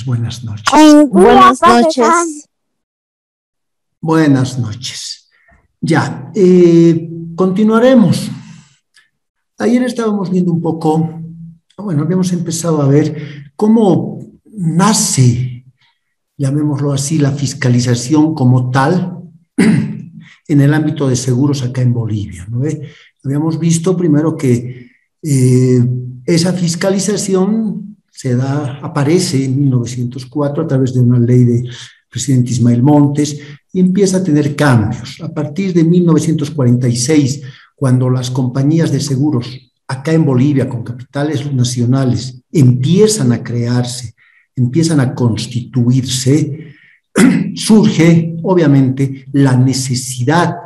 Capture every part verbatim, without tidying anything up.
noches, buenas noches. Buenas noches. Buenas noches. Ya, eh, continuaremos. Ayer estábamos viendo un poco, bueno, habíamos empezado a ver cómo nace, llamémoslo así, la fiscalización como tal en el ámbito de seguros acá en Bolivia, ¿no? ¿Eh? Habíamos visto primero que eh, esa fiscalización se da, aparece en mil novecientos cuatro a través de una ley del presidente Ismael Montes y empieza a tener cambios. A partir de mil novecientos cuarenta y seis, cuando las compañías de seguros acá en Bolivia, con capitales nacionales, empiezan a crearse, empiezan a constituirse, surge, obviamente, la necesidad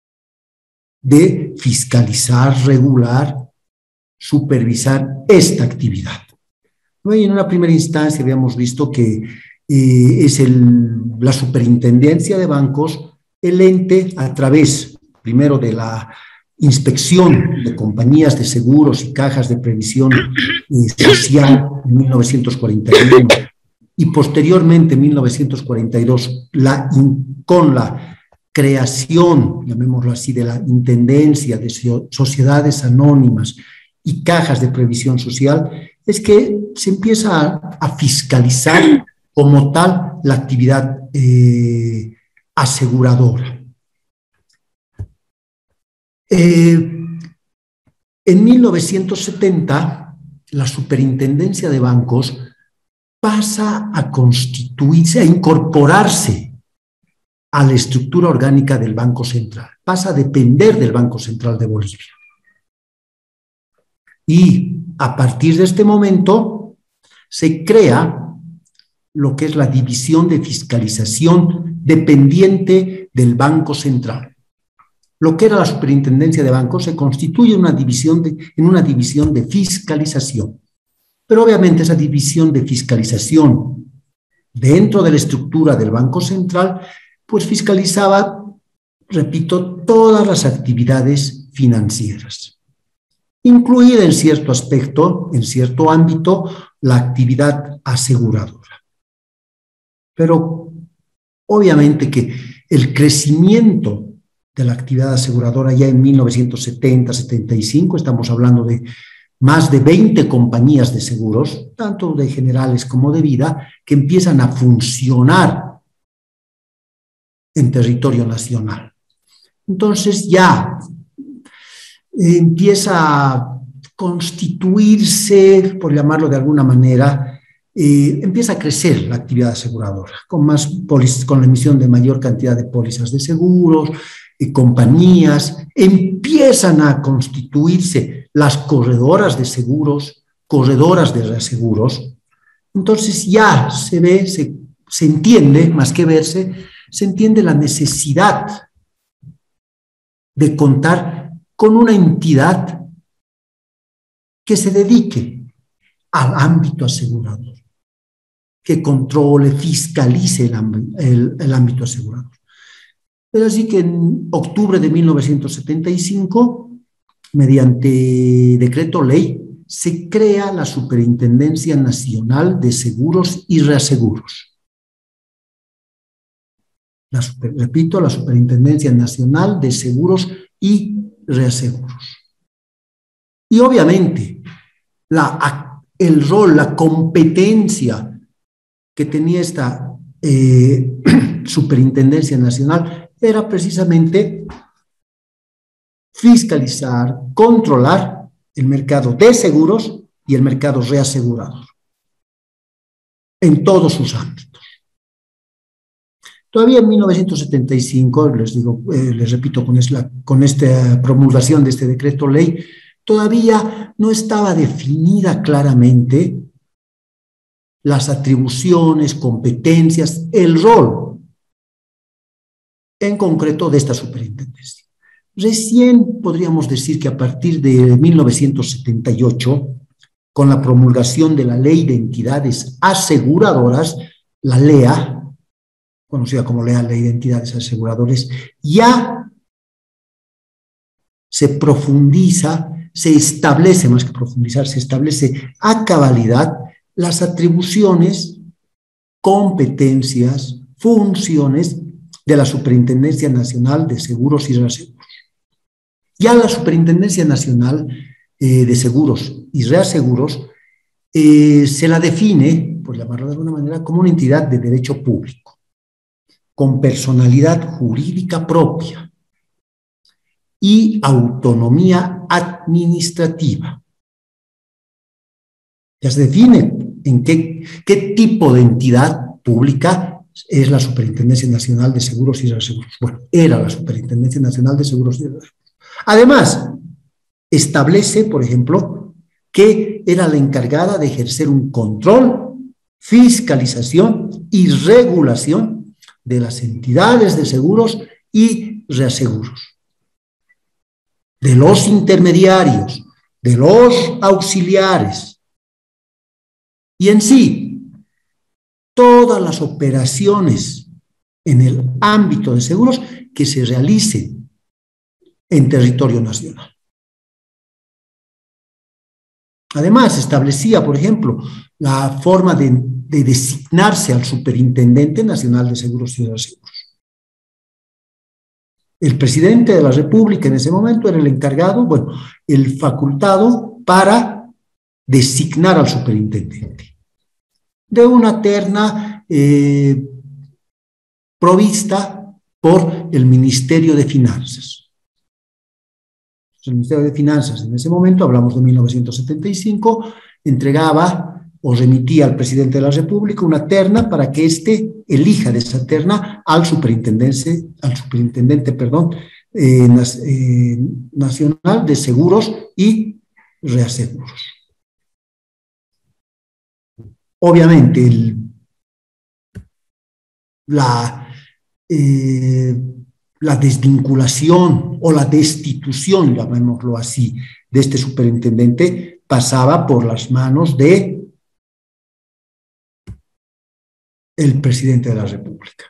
de fiscalizar, regular, supervisar esta actividad. Y en una primera instancia habíamos visto que eh, es el, la superintendencia de bancos el ente a través, primero, de la inspección de compañías de seguros y cajas de previsión eh, social en mil novecientos cuarenta y uno y posteriormente en mil novecientos cuarenta y dos la, con la creación, llamémoslo así, de la intendencia de sociedades anónimas y cajas de previsión social, es que se empieza a, a fiscalizar como tal la actividad eh, aseguradora. Eh, en mil novecientos setenta, la Superintendencia de Bancos pasa a constituirse, a incorporarse a la estructura orgánica del Banco Central, pasa a depender del Banco Central de Bolivia. Y a partir de este momento se crea lo que es la división de fiscalización dependiente del Banco Central. Lo que era la Superintendencia de Bancos se constituye una división de, en una división de fiscalización. Pero obviamente esa división de fiscalización dentro de la estructura del Banco Central, pues fiscalizaba, repito, todas las actividades financieras, incluida en cierto aspecto, en cierto ámbito, la actividad aseguradora. Pero obviamente que el crecimiento de la actividad aseguradora ya en mil novecientos setenta, setenta y cinco, estamos hablando de más de veinte compañías de seguros, tanto de generales como de vida, que empiezan a funcionar en territorio nacional. Entonces ya empieza a constituirse, por llamarlo de alguna manera, eh, empieza a crecer la actividad aseguradora, con, más pólices, con la emisión de mayor cantidad de pólizas de seguros, y compañías, empiezan a constituirse las corredoras de seguros, corredoras de reaseguros. Entonces ya se ve, se, se entiende, más que verse, se entiende la necesidad de contar con una entidad que se dedique al ámbito asegurador, que controle, fiscalice el, el, el ámbito asegurador. Pero así que en octubre de mil novecientos setenta y cinco, mediante decreto ley, se crea la Superintendencia Nacional de Seguros y Reaseguros. La super, repito, la Superintendencia Nacional de Seguros y Reaseguros. Y obviamente, la, el rol, la competencia que tenía esta eh, Superintendencia Nacional era precisamente fiscalizar, controlar el mercado de seguros y el mercado reasegurador en todos sus ámbitos. Todavía en mil novecientos setenta y cinco, les digo, eh, les repito, con, esta, con esta promulgación de este decreto ley, todavía no estaba definida claramente las atribuciones, competencias, el rol en concreto de esta superintendencia. Recién podríamos decir que a partir de mil novecientos setenta y ocho, con la promulgación de la Ley de Entidades Aseguradoras, la LEA, conocida como LEA, Ley de Entidades Aseguradoras, ya se profundiza, se establece, más que profundizar, se establece a cabalidad las atribuciones competencias, funciones de la Superintendencia Nacional de Seguros y Reaseguros. Ya la Superintendencia Nacional eh, de Seguros y Reaseguros eh, se la define, por llamarlo de alguna manera, como una entidad de derecho público, con personalidad jurídica propia y autonomía administrativa. Ya se define en qué, qué tipo de entidad pública es la Superintendencia Nacional de Seguros y Reaseguros. Bueno, era la Superintendencia Nacional de Seguros y Reaseguros. Además, establece, por ejemplo, que era la encargada de ejercer un control, fiscalización y regulación de las entidades de seguros y reaseguros, de los intermediarios, de los auxiliares, y en sí, todas las operaciones en el ámbito de seguros que se realicen en territorio nacional. Además, establecía, por ejemplo, la forma de, de designarse al Superintendente Nacional de Seguros y Reaseguros. El presidente de la República en ese momento era el encargado, bueno, el facultado para designar al superintendente de una terna eh, provista por el Ministerio de Finanzas. El Ministerio de Finanzas en ese momento, hablamos de mil novecientos setenta y cinco, entregaba o remitía al presidente de la República una terna para que éste elija de esa terna al superintendente, al superintendente, perdón, eh, eh, nacional de seguros y reaseguros. Obviamente, el, la, eh, la desvinculación o la destitución, llamémoslo así, de este superintendente pasaba por las manos de el presidente de la República.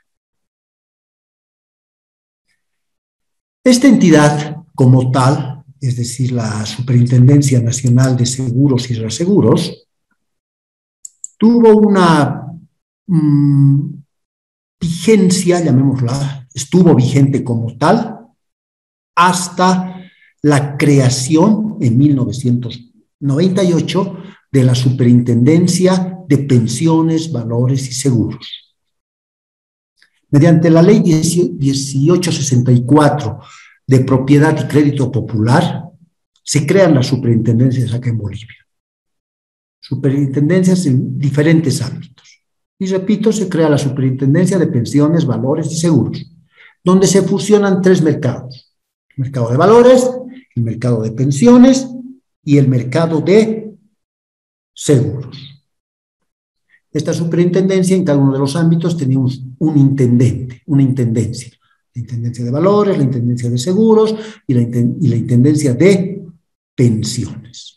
Esta entidad como tal, es decir, la Superintendencia Nacional de Seguros y Reaseguros, tuvo una mmm, vigencia, llamémosla, estuvo vigente como tal, hasta la creación en mil novecientos noventa y ocho de la Superintendencia de Pensiones, Valores y Seguros. Mediante la ley dieciocho sesenta y cuatro de Propiedad y Crédito Popular, se crean las superintendencias acá en Bolivia. Superintendencias en diferentes ámbitos. Y repito, se crea la Superintendencia de Pensiones, Valores y Seguros, donde se fusionan tres mercados: el mercado de valores, el mercado de pensiones y el mercado de seguros. Esta superintendencia en cada uno de los ámbitos tenía un, un intendente, una intendencia. La intendencia de valores, la intendencia de seguros y la, y la intendencia de pensiones.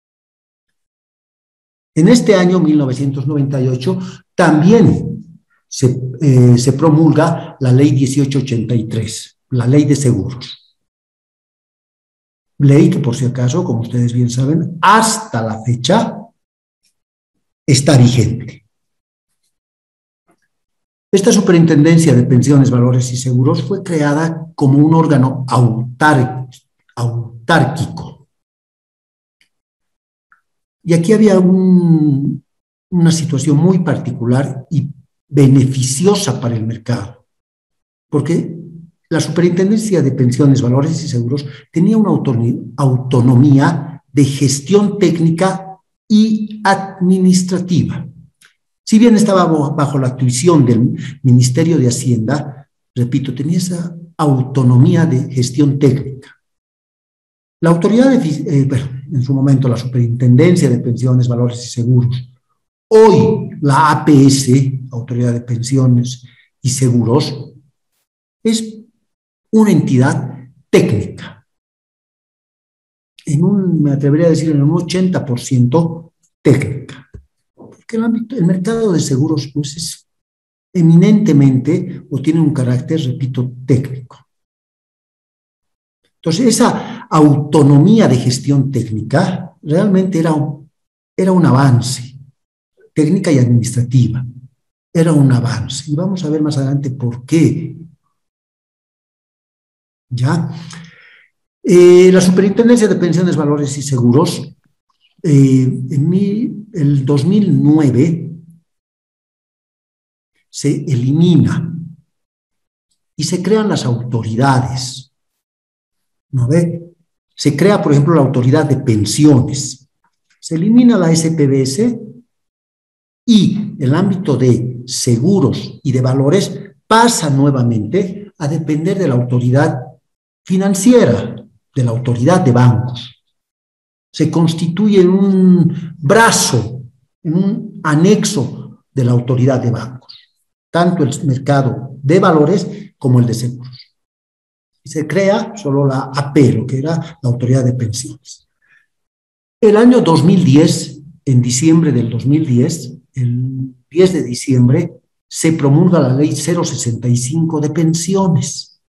En este año, mil novecientos noventa y ocho, también se, eh, se promulga la ley dieciocho ochenta y tres, la ley de seguros. Ley que, por si acaso, como ustedes bien saben, hasta la fecha está vigente. Esta Superintendencia de Pensiones, Valores y Seguros fue creada como un órgano autar, autárquico. Y aquí había un, una situación muy particular y beneficiosa para el mercado, porque la Superintendencia de Pensiones, Valores y Seguros tenía una autonomía de gestión técnica y administrativa. Si bien estaba bajo la tuición del Ministerio de Hacienda, repito, tenía esa autonomía de gestión técnica. La autoridad, de, eh, bueno, en su momento la Superintendencia de Pensiones, Valores y Seguros, hoy la A P S, Autoridad de Pensiones y Seguros, es una entidad técnica. En un, me atrevería a decir, en un ochenta por ciento técnica. Porque el, ámbito, el mercado de seguros pues, es eminentemente o tiene un carácter, repito, técnico. Entonces, esa autonomía de gestión técnica realmente era un, era un avance, técnica y administrativa. era un avance. Y vamos a ver más adelante por qué. ¿Ya? Eh, la Superintendencia de Pensiones, Valores y Seguros, eh, en mi, el dos mil nueve se elimina y se crean las autoridades. ¿No ve? Se crea, por ejemplo, la autoridad de pensiones. Se elimina la S P B S y el ámbito de seguros y de valores pasa nuevamente a depender de la autoridad financiera, de la autoridad de bancos. Se constituye en un brazo, en un anexo de la autoridad de bancos, tanto el mercado de valores como el de seguros. Y se crea solo la A P, lo que era la autoridad de pensiones. El año dos mil diez, en diciembre del dos mil diez, el diez de diciembre, se promulga la ley cero sesenta y cinco de pensiones,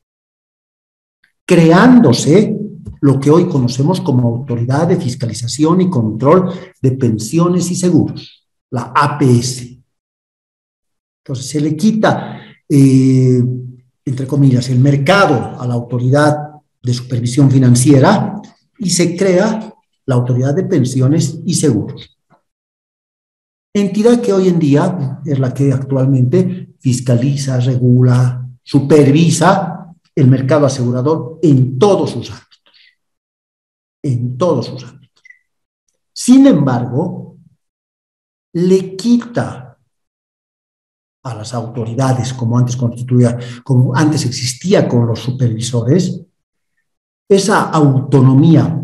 creándose lo que hoy conocemos como Autoridad de Fiscalización y Control de Pensiones y Seguros, la A P S. Entonces se le quita, eh, entre comillas, el mercado a la Autoridad de Supervisión Financiera y se crea la Autoridad de Pensiones y Seguros. Entidad que hoy en día es la que actualmente fiscaliza, regula, supervisa el mercado asegurador en todos sus ámbitos. En todos sus ámbitos. Sin embargo, le quita a las autoridades, como antes constituía, como antes existía con los supervisores, esa autonomía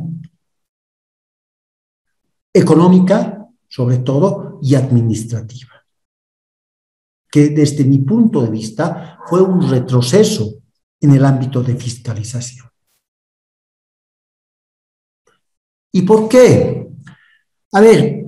económica, sobre todo, y administrativa, que desde mi punto de vista fue un retroceso en el ámbito de fiscalización. ¿Y por qué? A ver,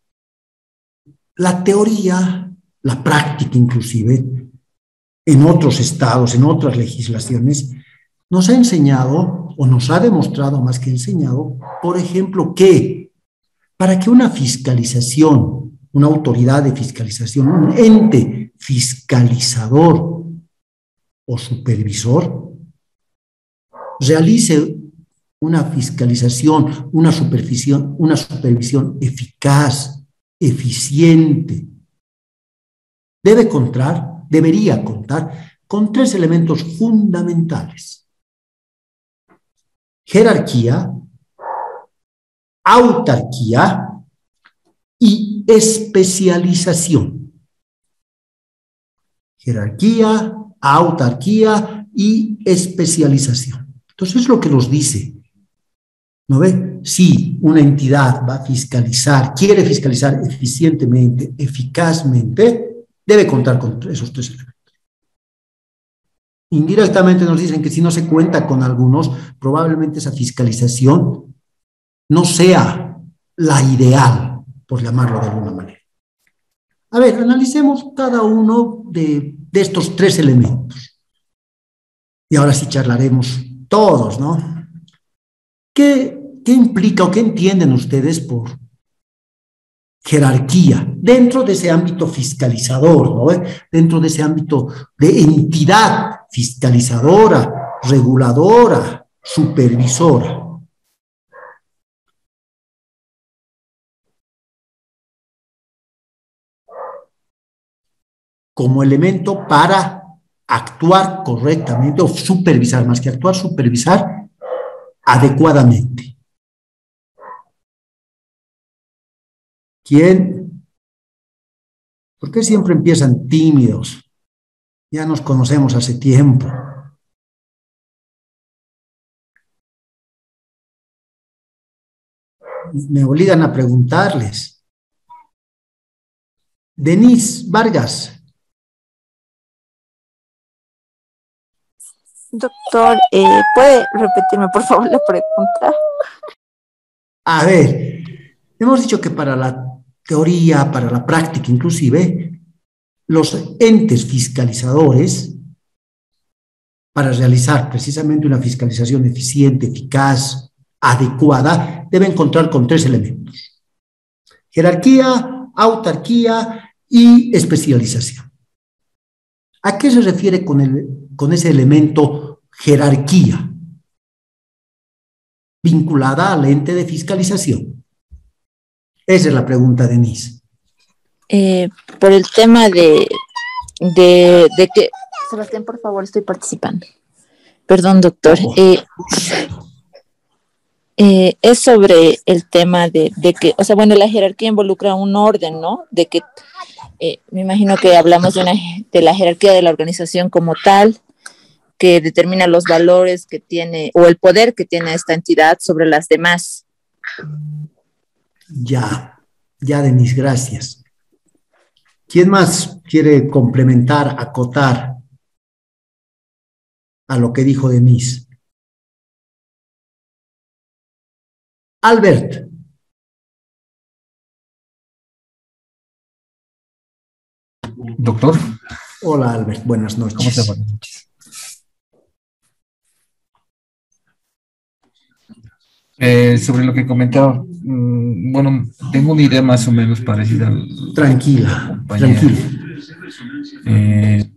la teoría, la práctica inclusive, en otros estados, en otras legislaciones, nos ha enseñado, o nos ha demostrado más que enseñado, por ejemplo, que para que una fiscalización, una autoridad de fiscalización, un ente fiscalizador o supervisor, realice una fiscalización, una supervisión, una supervisión eficaz, eficiente, debe contar, debería contar con tres elementos fundamentales: jerarquía, autarquía y especialización. Jerarquía, autarquía y especialización. Entonces es lo que nos dice, ¿no ve? Si una entidad va a fiscalizar, quiere fiscalizar eficientemente, eficazmente, debe contar con esos tres elementos. Indirectamente nos dicen que si no se cuenta con algunos, probablemente esa fiscalización no sea la ideal, por llamarlo de alguna manera. A ver, analicemos cada uno de, de estos tres elementos. Y ahora sí charlaremos todos, ¿no? ¿Qué, qué implica o qué entienden ustedes por jerarquía dentro de ese ámbito fiscalizador, ¿no? Dentro de ese ámbito de entidad fiscalizadora, reguladora, supervisora? Como elemento para actuar correctamente o supervisar, más que actuar, supervisar adecuadamente. ¿Quién? ¿Por qué siempre empiezan tímidos? Ya nos conocemos hace tiempo. Me obligan a preguntarles. Denise Vargas. Doctor, eh, ¿puede repetirme por favor la pregunta? A ver, hemos dicho que para la teoría, para la práctica inclusive, los entes fiscalizadores, para realizar precisamente una fiscalización eficiente, eficaz, adecuada, deben contar con tres elementos: jerarquía, autarquía y especialización. ¿A qué se refiere con, el, con ese elemento jerarquía vinculada al ente de fiscalización? Esa es la pregunta, Denise. Eh, por el tema de, de, de que... Sebastián, por favor, estoy participando. Perdón, doctor. Eh, eh, es sobre el tema de, de que, o sea, bueno, la jerarquía involucra un orden, ¿no? De que, eh, me imagino que hablamos de, una, de la jerarquía de la organización como tal, que determina los valores que tiene, o el poder que tiene esta entidad sobre las demás. Ya, ya, Denise, gracias. ¿Quién más quiere complementar, acotar a lo que dijo Denise? Albert. Doctor. Hola, Albert, buenas noches. ¿Cómo está? Buenas noches. Eh, sobre lo que comentaba, mmm, bueno, tengo una idea más o menos parecida al... Tranquila, tranquila. Eh,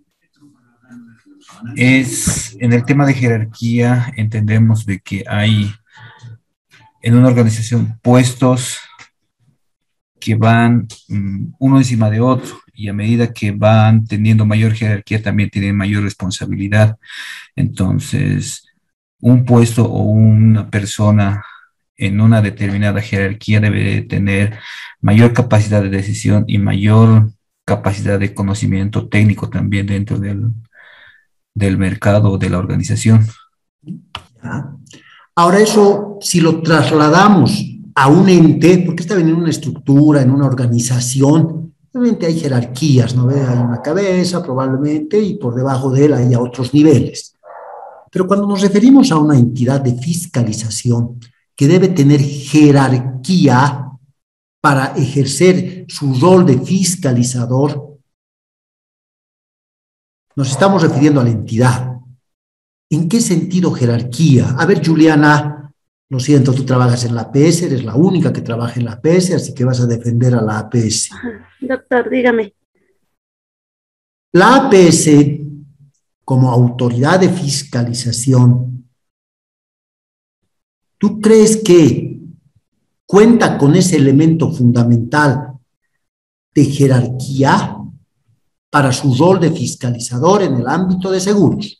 es, en el tema de jerarquía, entendemos de que hay en una organización puestos que van mmm, uno encima de otro, y a medida que van teniendo mayor jerarquía también tienen mayor responsabilidad. Entonces, un puesto o una persona en una determinada jerarquía debe tener mayor capacidad de decisión y mayor capacidad de conocimiento técnico también dentro del, del mercado de la organización. Ahora eso, si lo trasladamos a un ente, porque está en una estructura, en una organización, obviamente hay jerarquías, ¿no? Hay una cabeza probablemente y por debajo de él hay otros niveles. Pero cuando nos referimos a una entidad de fiscalización que debe tener jerarquía para ejercer su rol de fiscalizador, nos estamos refiriendo a la entidad. ¿En qué sentido jerarquía? A ver, Juliana, lo siento, tú trabajas en la A P S, eres la única que trabaja en la A P S, así que vas a defender a la A P S. Doctor, dígame. La A P S, como autoridad de fiscalización, ¿tú crees que cuenta con ese elemento fundamental de jerarquía para su rol de fiscalizador en el ámbito de seguros?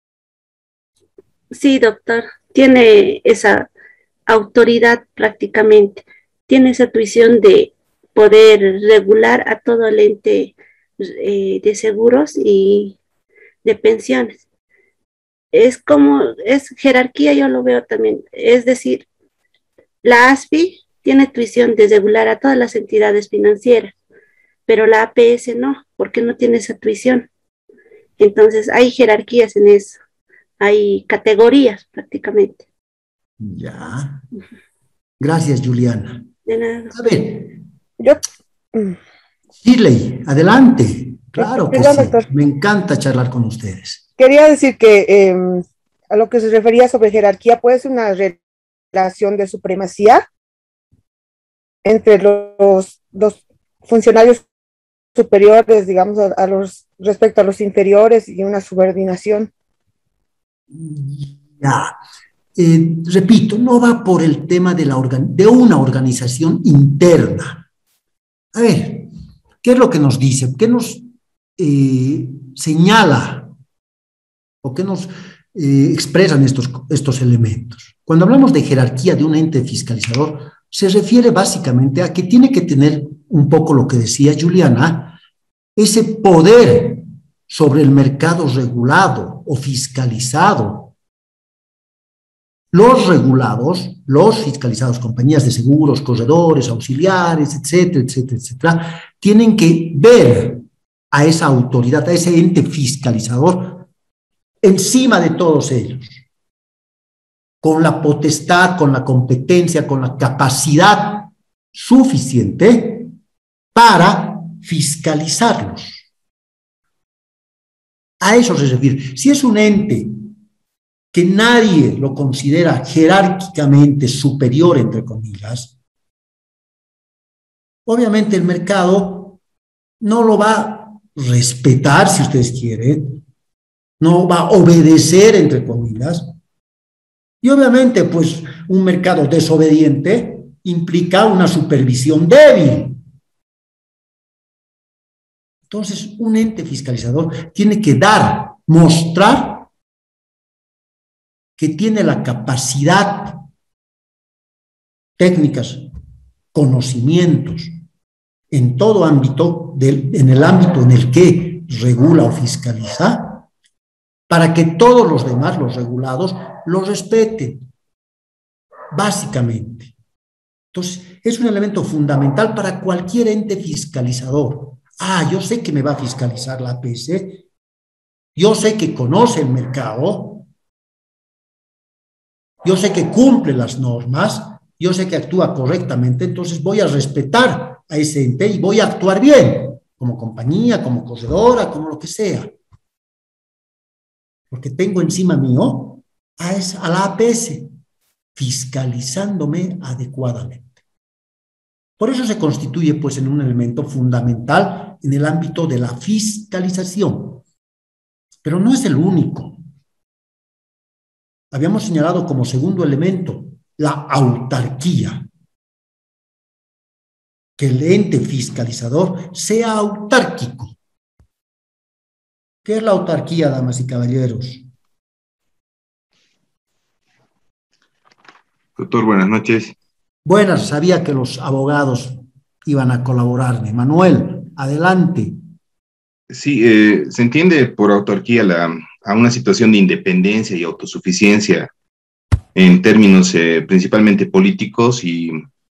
Sí, doctor, tiene esa autoridad prácticamente, tiene esa tuición de poder regular a todo el ente eh, de seguros y de pensiones. Es como, es jerarquía, yo lo veo también, es decir, la A S F I tiene tuición de regular a todas las entidades financieras, pero la A P S no, porque no tiene esa tuición. Entonces hay jerarquías en eso, hay categorías prácticamente. Ya. Gracias, Juliana. De nada. A ver. Yo. Shirley, adelante. Claro que Perdón, sí. doctor. Me encanta charlar con ustedes. Quería decir que eh, a lo que se refería sobre jerarquía, puede ser una relación de supremacía entre los, los funcionarios superiores, digamos, a, a los respecto a los inferiores, y una subordinación. Ya. Eh, repito, no va por el tema de, la organ de una organización interna. A ver, ¿qué es lo que nos dice? ¿Qué nos eh, señala o qué nos eh, expresan estos, estos elementos? Cuando hablamos de jerarquía de un ente fiscalizador, se refiere básicamente a que tiene que tener un poco lo que decía Juliana, ese poder sobre el mercado regulado o fiscalizado. Los regulados, los fiscalizados, compañías de seguros, corredores, auxiliares, etcétera, etcétera, etcétera, tienen que ver a esa autoridad, a ese ente fiscalizador, encima de todos ellos, con la potestad, con la competencia, con la capacidad suficiente para fiscalizarlos. A eso se refiere. Si es un ente que nadie lo considera jerárquicamente superior, entre comillas, obviamente el mercado no lo va a respetar, si ustedes quieren, no va a obedecer, entre comillas. Y obviamente, pues, un mercado desobediente implica una supervisión débil. Entonces, un ente fiscalizador tiene que dar, mostrar que tiene la capacidad, técnicas, conocimientos, en todo ámbito, del, en el ámbito en el que regula o fiscaliza, para que todos los demás, los regulados, los respeten, básicamente. Entonces, es un elemento fundamental para cualquier ente fiscalizador. Ah, yo sé que me va a fiscalizar la A P S, yo sé que conoce el mercado, yo sé que cumple las normas, yo sé que actúa correctamente, entonces voy a respetar a ese ente y voy a actuar bien, como compañía, como corredora, como lo que sea. Porque tengo encima mío a, esa, a la A P S, fiscalizándome adecuadamente. Por eso se constituye, pues, en un elemento fundamental en el ámbito de la fiscalización. Pero no es el único. Habíamos señalado como segundo elemento la autarquía. Que el ente fiscalizador sea autárquico. ¿Qué es la autarquía, damas y caballeros? Doctor, buenas noches. Buenas, sabía que los abogados iban a colaborarme. Manuel, adelante. Sí, eh, se entiende por autarquía la, a una situación de independencia y autosuficiencia en términos eh, principalmente políticos y,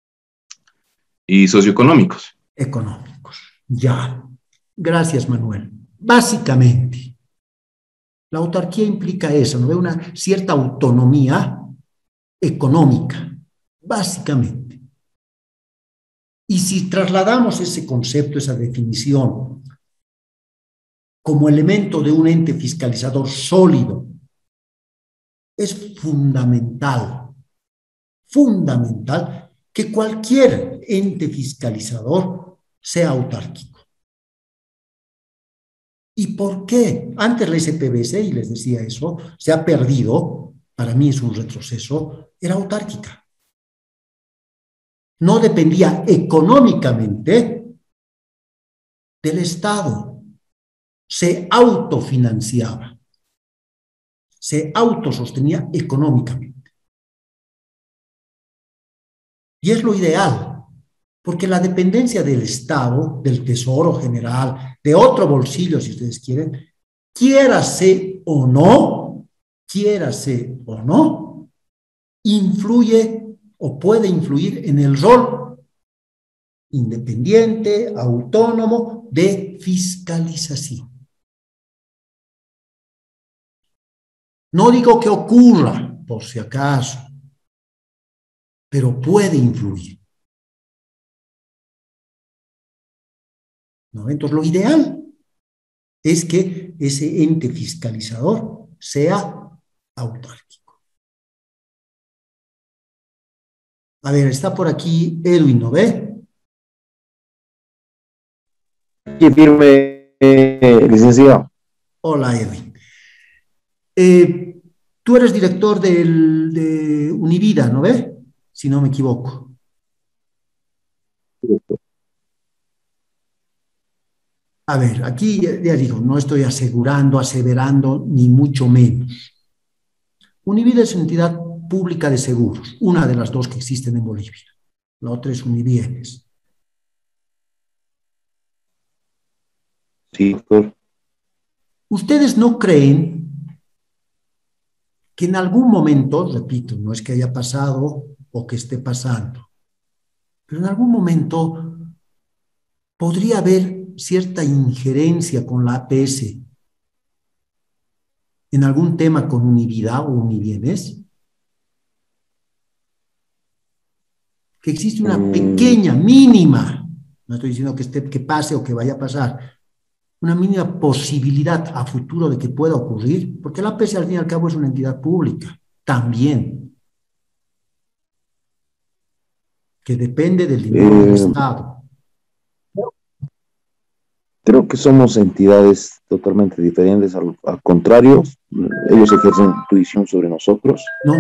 y socioeconómicos. Económicos, ya. Gracias, Manuel. Básicamente, la autarquía implica eso, ¿no? Una cierta autonomía económica, básicamente. Y si trasladamos ese concepto, esa definición, como elemento de un ente fiscalizador sólido, es fundamental, fundamental que cualquier ente fiscalizador sea autárquico. ¿Y por qué? Antes la S P B C, y les decía eso, se ha perdido, para mí es un retroceso, era autárquica. No dependía económicamente del Estado, se autofinanciaba, se autosostenía económicamente. Y es lo ideal, porque la dependencia del Estado, del Tesoro General, de otro bolsillo, si ustedes quieren, quiérase o no, quiérase o no, influye o puede influir en el rol independiente, autónomo de fiscalización. No digo que ocurra, por si acaso, pero puede influir. ¿No? Entonces, lo ideal es que ese ente fiscalizador sea autárquico. A ver, está por aquí Edwin, ¿no ve? Aquí firme, eh, licenciado. Hola, Edwin. Eh, tú eres director del, de Univida, ¿no ve? Si no me equivoco. A ver, aquí ya digo, no estoy asegurando, aseverando, ni mucho menos. Univida es una entidad pública de seguros, una de las dos que existen en Bolivia. La otra es Unibienes. Sí, doctor. ¿Ustedes no creen que en algún momento, repito, no es que haya pasado o que esté pasando, pero en algún momento podría haber cierta injerencia con la A P S en algún tema con Univida o Unibienes? Que existe una pequeña, mínima, no estoy diciendo que, esté, que pase o que vaya a pasar, una mínima posibilidad a futuro de que pueda ocurrir, porque la A P S al fin y al cabo es una entidad pública, también, que depende del dinero del Estado. que somos entidades totalmente diferentes, al, al contrario, ellos ejercen tuición sobre nosotros. No,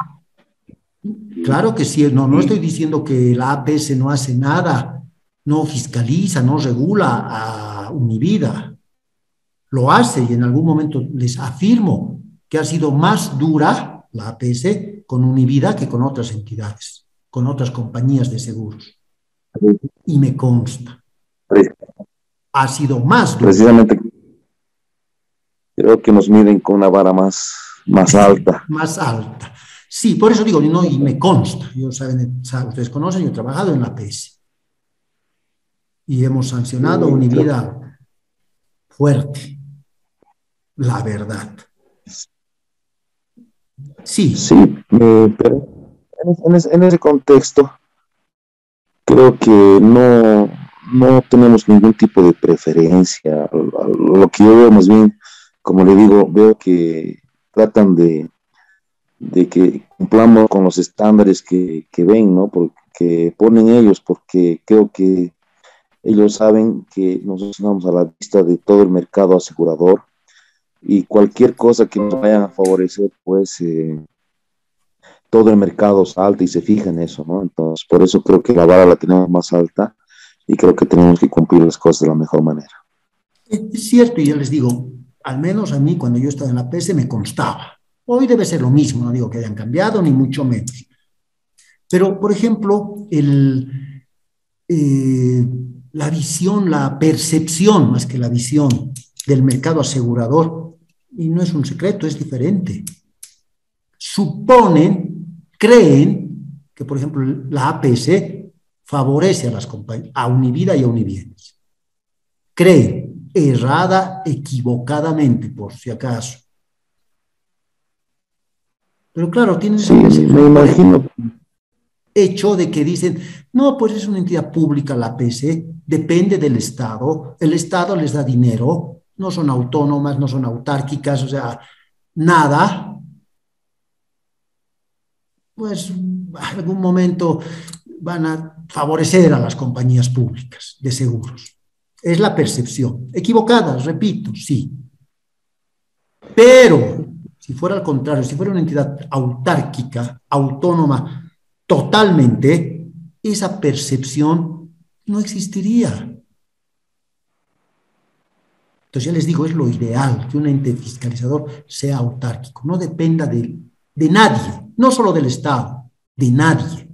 claro que sí, no, no estoy diciendo que la A P S no hace nada, no fiscaliza, no regula a Univida. Lo hace y en algún momento les afirmo que ha sido más dura la A P S con Univida que con otras entidades, con otras compañías de seguros. Y me consta. Ha sido más dura. Precisamente creo que nos miden con una vara más, más alta. Más alta. Sí, por eso digo, no, y me consta. Yo saben, saben, ustedes conocen, yo he trabajado en la A P S. Y hemos sancionado a Univida fuerte. La verdad. Sí. Sí, eh, pero en, en, ese, en ese contexto creo que no, no tenemos ningún tipo de preferencia. Lo que yo veo más bien, como le digo, veo que tratan de, de que cumplamos con los estándares que, que ven, ¿no? Porque ponen ellos, porque creo que ellos saben que nosotros estamos a la vista de todo el mercado asegurador. Y cualquier cosa que nos vaya a favorecer, pues eh, todo el mercado salta y se fija en eso, ¿no? Entonces, por eso creo que la vara la tenemos más alta y creo que tenemos que cumplir las cosas de la mejor manera. Es cierto, y ya les digo, al menos a mí cuando yo estaba en la P S me constaba. Hoy debe ser lo mismo, no digo que hayan cambiado, ni mucho menos. Pero, por ejemplo, el, eh, la visión, la percepción, más que la visión del mercado asegurador, y no es un secreto, es diferente. Suponen, creen que, por ejemplo, la A P S favorece a las compañías, a Univida y a Unibienes. Creen, errada, equivocadamente, por si acaso. Pero claro, tienen sí, me imagino. Hecho de que dicen, no, pues es una entidad pública la A P S, depende del Estado, el Estado les da dinero, no son autónomas, no son autárquicas, o sea, nada, pues en algún momento van a favorecer a las compañías públicas de seguros. Es la percepción. Equivocada, repito, sí. Pero, si fuera al contrario, si fuera una entidad autárquica, autónoma, totalmente, esa percepción no existiría. Entonces ya les digo, es lo ideal que un ente fiscalizador sea autárquico, no dependa de, de nadie, no solo del Estado, de nadie.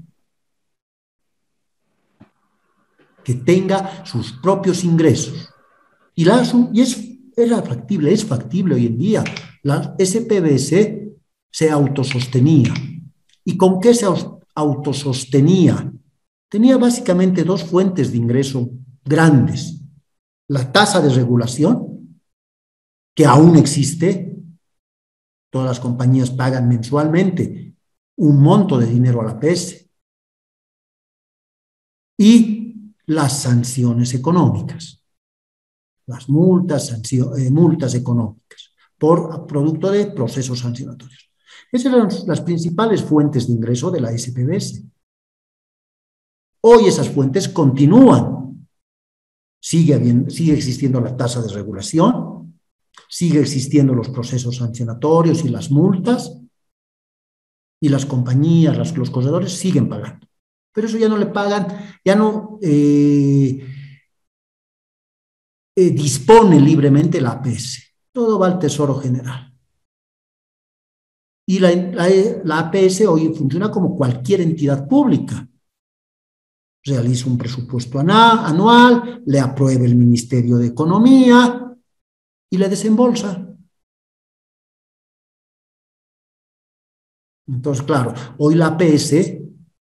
Que tenga sus propios ingresos. Y, la, y es, era factible, es factible hoy en día. La S P B S se autosostenía. ¿Y con qué se autosostenía? Tenía básicamente dos fuentes de ingreso grandes. La tasa de regulación, que aún existe, todas las compañías pagan mensualmente un monto de dinero a la A P S, y las sanciones económicas, las multas, sancio, eh, multas económicas, por producto de procesos sancionatorios. Esas eran las principales fuentes de ingreso de la S P B S. Hoy esas fuentes continúan. Sigue, habiendo, sigue existiendo la tasa de regulación, sigue existiendo los procesos sancionatorios y las multas, y las compañías, las, los corredores siguen pagando. Pero eso ya no le pagan, ya no eh, eh, dispone libremente la A P S. Todo va al Tesoro General. Y la, la, la A P S hoy funciona como cualquier entidad pública. Realiza un presupuesto anual, le aprueba el Ministerio de Economía y le desembolsa. Entonces, claro, hoy la A P S,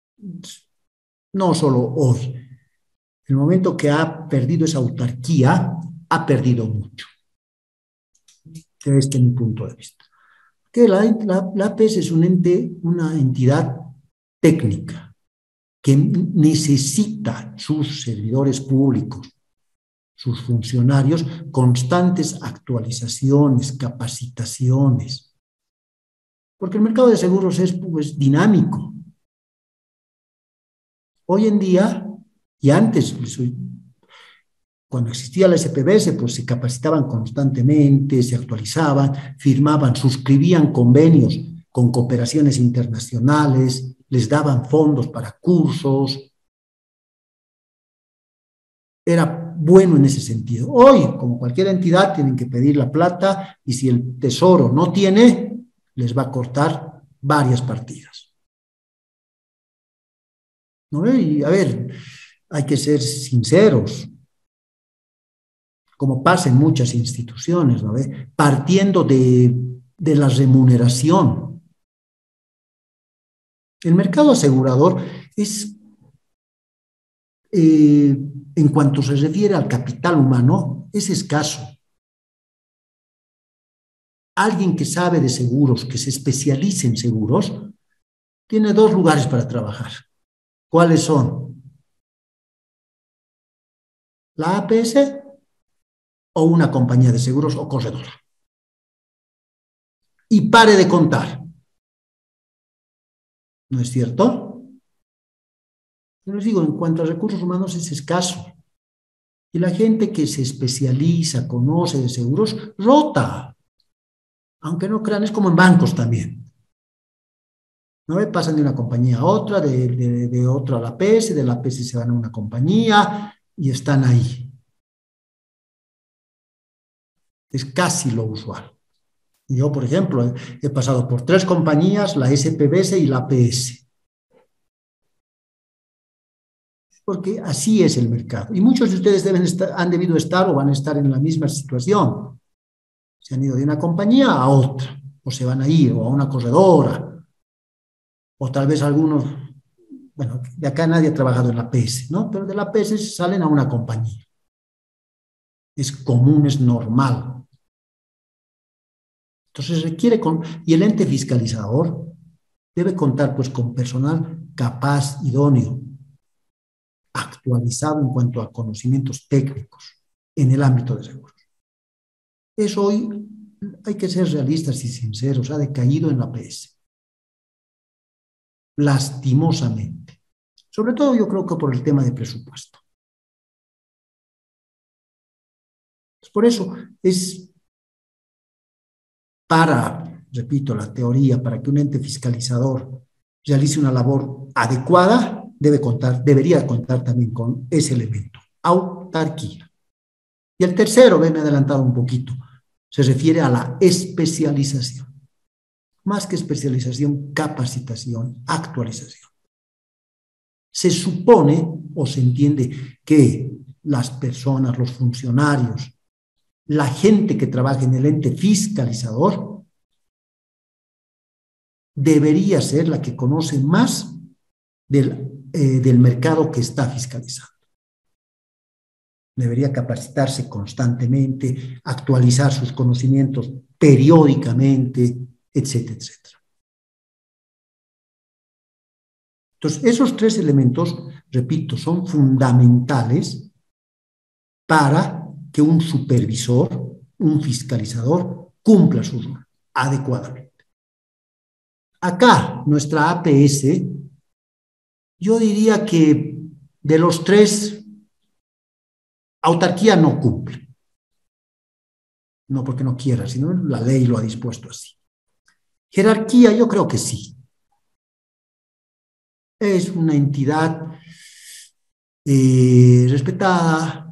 no solo hoy, el momento que ha perdido esa autarquía, ha perdido mucho. Este es mi punto de vista. Que la, la, la A P S es un ente, una entidad técnica que necesita sus servidores públicos, sus funcionarios, constantes actualizaciones, capacitaciones. Porque el mercado de seguros es pues, dinámico. Hoy en día, y antes, cuando existía la S P B S, pues se capacitaban constantemente, se actualizaban, firmaban, suscribían convenios con cooperaciones internacionales, les daban fondos para cursos. Era bueno en ese sentido. Hoy, como cualquier entidad, tienen que pedir la plata y si el Tesoro no tiene, les va a cortar varias partidas. ¿No? Y a ver, hay que ser sinceros, como pasa en muchas instituciones, ¿no? Partiendo de, de la remuneración. El mercado asegurador es, eh, en cuanto se refiere al capital humano, es escaso. Alguien que sabe de seguros, que se especialice en seguros, tiene dos lugares para trabajar. ¿Cuáles son? La A P S o una compañía de seguros o corredora. Y pare de contar. ¿No es cierto? Yo les digo, en cuanto a recursos humanos es escaso. Y la gente que se especializa, conoce de seguros, rota. Aunque no crean, es como en bancos también. ¿No? Pasan de una compañía a otra, de, de, de otra a la P S, de la P S se van a una compañía y están ahí. Es casi lo usual. Yo, por ejemplo, he pasado por tres compañías, la S P B S y la P S. Porque así es el mercado. Y muchos de ustedes deben estar, han debido estar o van a estar en la misma situación. Se han ido de una compañía a otra, o se van a ir, o a una corredora, o tal vez algunos, bueno, de acá nadie ha trabajado en la P S, ¿no? Pero de la P S salen a una compañía. Es común, es normal. Entonces requiere, con, y el ente fiscalizador debe contar pues con personal capaz, idóneo, actualizado en cuanto a conocimientos técnicos en el ámbito de seguros. Eso hoy, hay que ser realistas y sinceros, ha decaído en la P S. Lastimosamente. Sobre todo yo creo que por el tema de presupuesto. Por eso es para, repito, la teoría, para que un ente fiscalizador realice una labor adecuada, debe contar, debería contar también con ese elemento, autarquía. Y el tercero, me he adelantado un poquito, se refiere a la especialización. Más que especialización, capacitación, actualización. Se supone o se entiende que las personas, los funcionarios, la gente que trabaja en el ente fiscalizador debería ser la que conoce más del, eh, del mercado que está fiscalizando. Debería capacitarse constantemente, actualizar sus conocimientos periódicamente, etcétera, etcétera. Entonces, esos tres elementos, repito, son fundamentales para que un supervisor, un fiscalizador, cumpla su rol adecuadamente. Acá, nuestra A P S, yo diría que de los tres, autarquía no cumple. No porque no quiera, sino la ley lo ha dispuesto así. Jerarquía, yo creo que sí. Es una entidad eh, respetada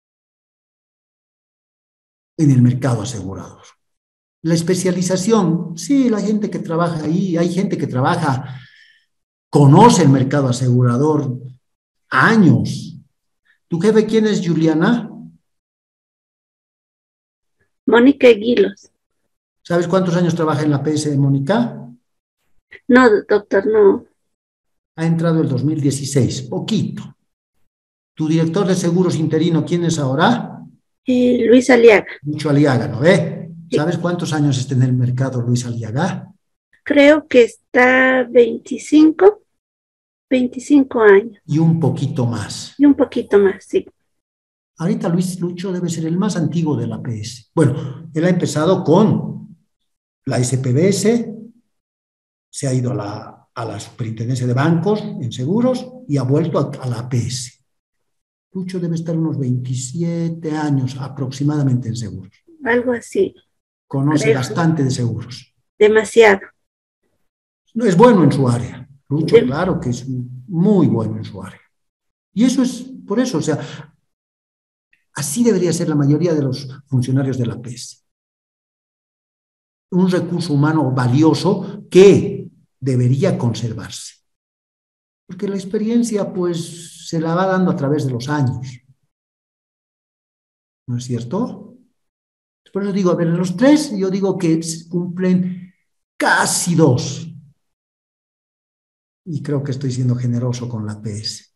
en el mercado asegurador. La especialización, sí, la gente que trabaja ahí, hay gente que trabaja, conoce el mercado asegurador años. ¿Tu jefe quién es, Juliana? Mónica Aguilos. ¿Sabes cuántos años trabaja en la P S de Mónica? No, doctor, no. Ha entrado el dos mil dieciséis, poquito. ¿Tu director de seguros interino quién es ahora? Eh, Luis Aliaga. Lucho Aliaga, ¿no ve? ¿Sabes cuántos años está en el mercado Luis Aliaga? Creo que está veinticinco, veinticinco años. Y un poquito más. Y un poquito más, sí. Ahorita Luis Lucho debe ser el más antiguo de la P S. Bueno, él ha empezado con la S P B S, se ha ido a la, a la Superintendencia de Bancos en seguros y ha vuelto a, a la P S. Lucho debe estar unos veintisiete años aproximadamente en seguros. Algo así. Conoce Creo. bastante de seguros. Demasiado. No es bueno en su área. Lucho, Dem- claro que es muy bueno en su área. Y eso es por eso, o sea, así debería ser la mayoría de los funcionarios de la P E S. Un recurso humano valioso que debería conservarse. Porque la experiencia, pues, se la va dando a través de los años. ¿No es cierto? Por eso digo, a ver, de los tres, yo digo que se cumplen casi dos. Y creo que estoy siendo generoso con la P E S.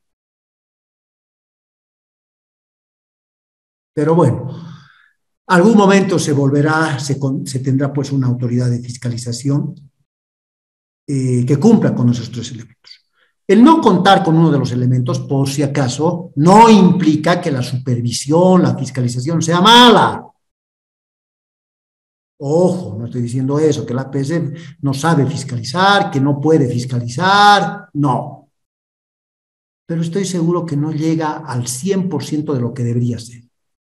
Pero bueno, algún momento se volverá, se, con, se tendrá pues una autoridad de fiscalización eh, que cumpla con esos tres elementos. El no contar con uno de los elementos, por si acaso, no implica que la supervisión, la fiscalización sea mala. Ojo, no estoy diciendo eso, que la P E S no sabe fiscalizar, que no puede fiscalizar, no. Pero estoy seguro que no llega al cien por ciento de lo que debería ser.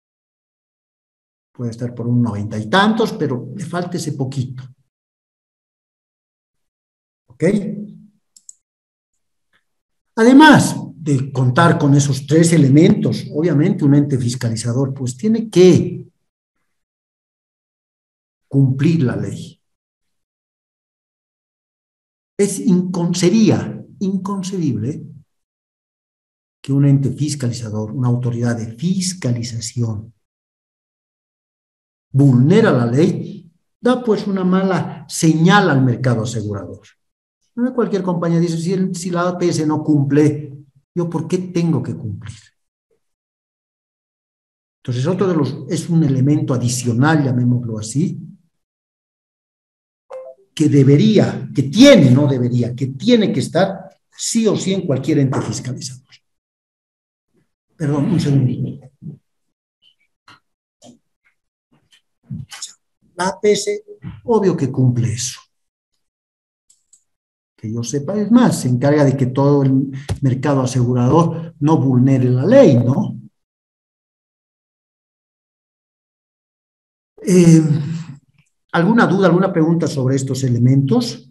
Puede estar por un noventa y tantos, pero le falta ese poquito. ¿Ok? Además de contar con esos tres elementos, obviamente un ente fiscalizador pues tiene que cumplir la ley. Es incon- sería inconcebible que un ente fiscalizador, una autoridad de fiscalización, vulnera la ley, da pues una mala señal al mercado asegurador. No, cualquier compañía dice, si, el, si la A P S no cumple, ¿yo por qué tengo que cumplir? Entonces, otro de los, es un elemento adicional, llamémoslo así, que debería, que tiene, no debería, que tiene que estar sí o sí en cualquier ente fiscalizador. Perdón, un segundo. La A P S, obvio que cumple eso. Que yo sepa, es más, se encarga de que todo el mercado asegurador no vulnere la ley, ¿no? Eh, ¿Alguna duda, alguna pregunta sobre estos elementos?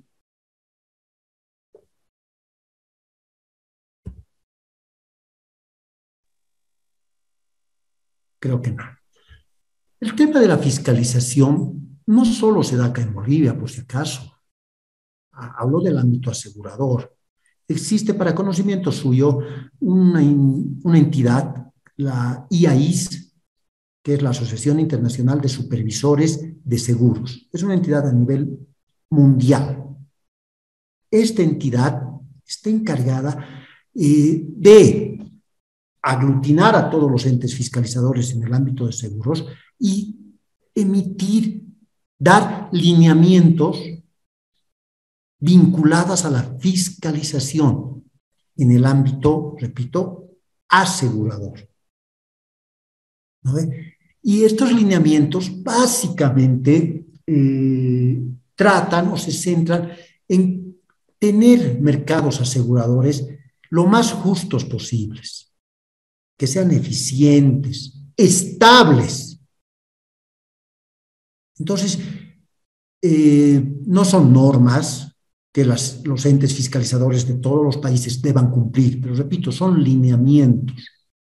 Creo que no. El tema de la fiscalización no solo se da acá en Bolivia, por si acaso. Hablo del ámbito asegurador. Existe, para conocimiento suyo, una, una entidad, la I A I S, que es la Asociación Internacional de Supervisores de Seguros. Es una entidad a nivel mundial. Esta entidad está encargada eh, de aglutinar a todos los entes fiscalizadores en el ámbito de seguros y emitir, dar lineamientos vinculadas a la fiscalización en el ámbito, repito, asegurador. ¿No ve? Y estos lineamientos básicamente eh, tratan o se centran en tener mercados aseguradores lo más justos posibles, que sean eficientes, estables. Entonces, eh, no son normas que las, los entes fiscalizadores de todos los países deban cumplir, pero repito, son lineamientos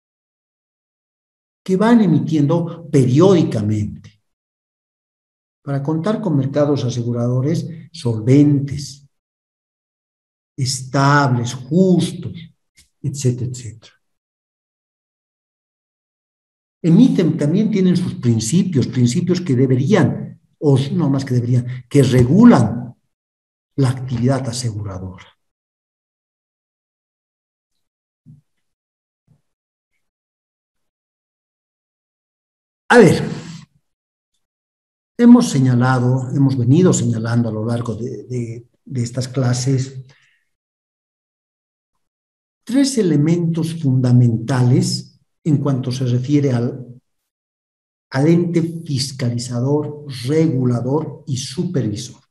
que van emitiendo periódicamente para contar con mercados aseguradores solventes, estables, justos, etcétera, etcétera. Emiten, también tienen sus principios, principios que deberían, o no más que deberían, que regulan la actividad aseguradora. A ver, hemos señalado, hemos venido señalando a lo largo de, de, de estas clases tres elementos fundamentales en cuanto se refiere al, al ente fiscalizador, regulador y supervisor.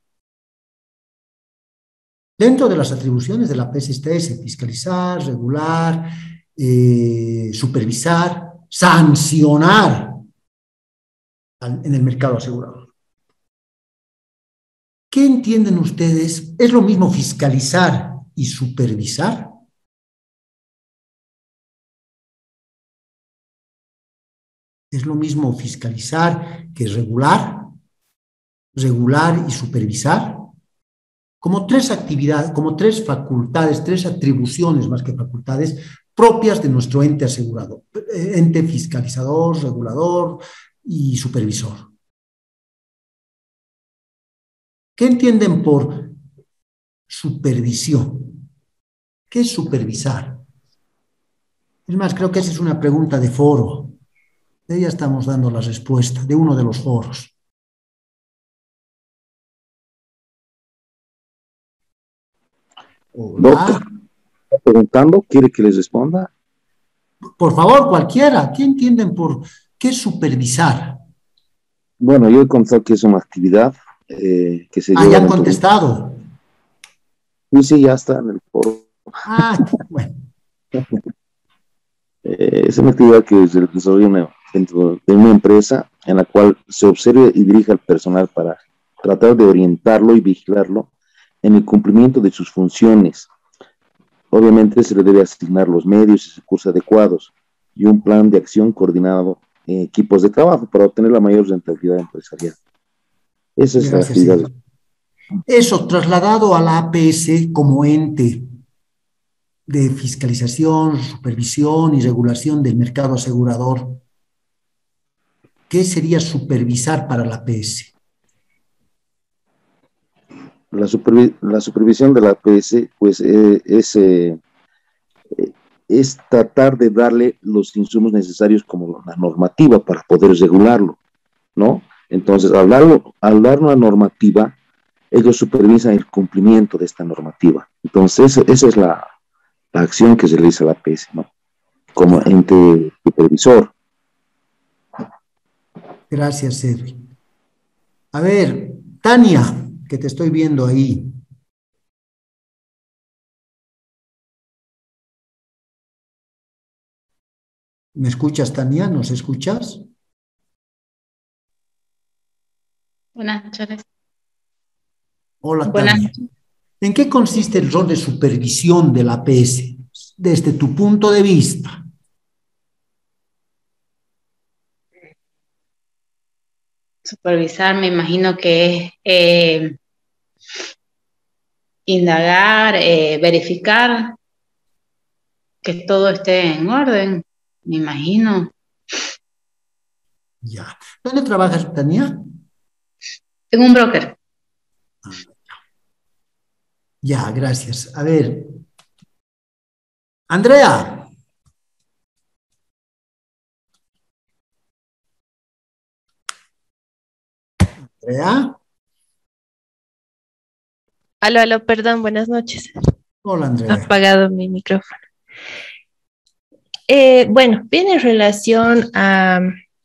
Dentro de las atribuciones de la P S T S, fiscalizar, regular, eh, supervisar, sancionar al, en el mercado asegurador. ¿Qué entienden ustedes? ¿Es lo mismo fiscalizar y supervisar? ¿Es lo mismo fiscalizar que regular? ¿Regular y supervisar? Como tres actividades, como tres facultades, tres atribuciones más que facultades propias de nuestro ente asegurador, ente fiscalizador, regulador y supervisor. ¿Qué entienden por supervisión? ¿Qué es supervisar? Es más, creo que esa es una pregunta de foro. De ella estamos dando la respuesta, de uno de los foros. Hola. Doctor, ¿está preguntando? ¿Quiere que les responda? Por favor, cualquiera. ¿Qué entienden por qué es supervisar? Bueno, yo he contado que es una actividad eh, que se Ah, lleva ya han dentro de- contestado. Sí, sí, ya está en el foro. Ah, bueno. Eh, es una actividad que se desarrolla una- dentro de una empresa en la cual se observe y dirige al personal para tratar de orientarlo y vigilarlo en el cumplimiento de sus funciones. Obviamente se le debe asignar los medios y recursos adecuados y un plan de acción coordinado en equipos de trabajo para obtener la mayor rentabilidad empresarial. Esa es la Gracias, actividad. Edwin. Eso, trasladado a la A P S como ente de fiscalización, supervisión y regulación del mercado asegurador, ¿qué sería supervisar para la A P S? La, supervi la supervisión de la A P S pues, eh, es, eh, es tratar de darle los insumos necesarios como la normativa para poder regularlo, ¿no? Entonces, al dar, al dar una normativa, ellos supervisan el cumplimiento de esta normativa. Entonces, esa es la, la acción que se realiza a la A P S, ¿no? Como ente supervisor. Gracias, Edwin. A ver, Tania, que te estoy viendo ahí. ¿Me escuchas, Tania? ¿Nos escuchas? Buenas noches. Hola, Buenas Tania. noches. ¿En qué consiste el rol de supervisión de la A P S desde tu punto de vista? Supervisar, me imagino que es eh, indagar, eh, verificar que todo esté en orden, me imagino. Ya. ¿Dónde trabajas, Tania? Tengo un broker. Ya, gracias. A ver, Andrea. Andrea. Aló, aló, perdón, buenas noches. Hola, Andrea. Apagado mi micrófono. Eh, bueno, viene en relación a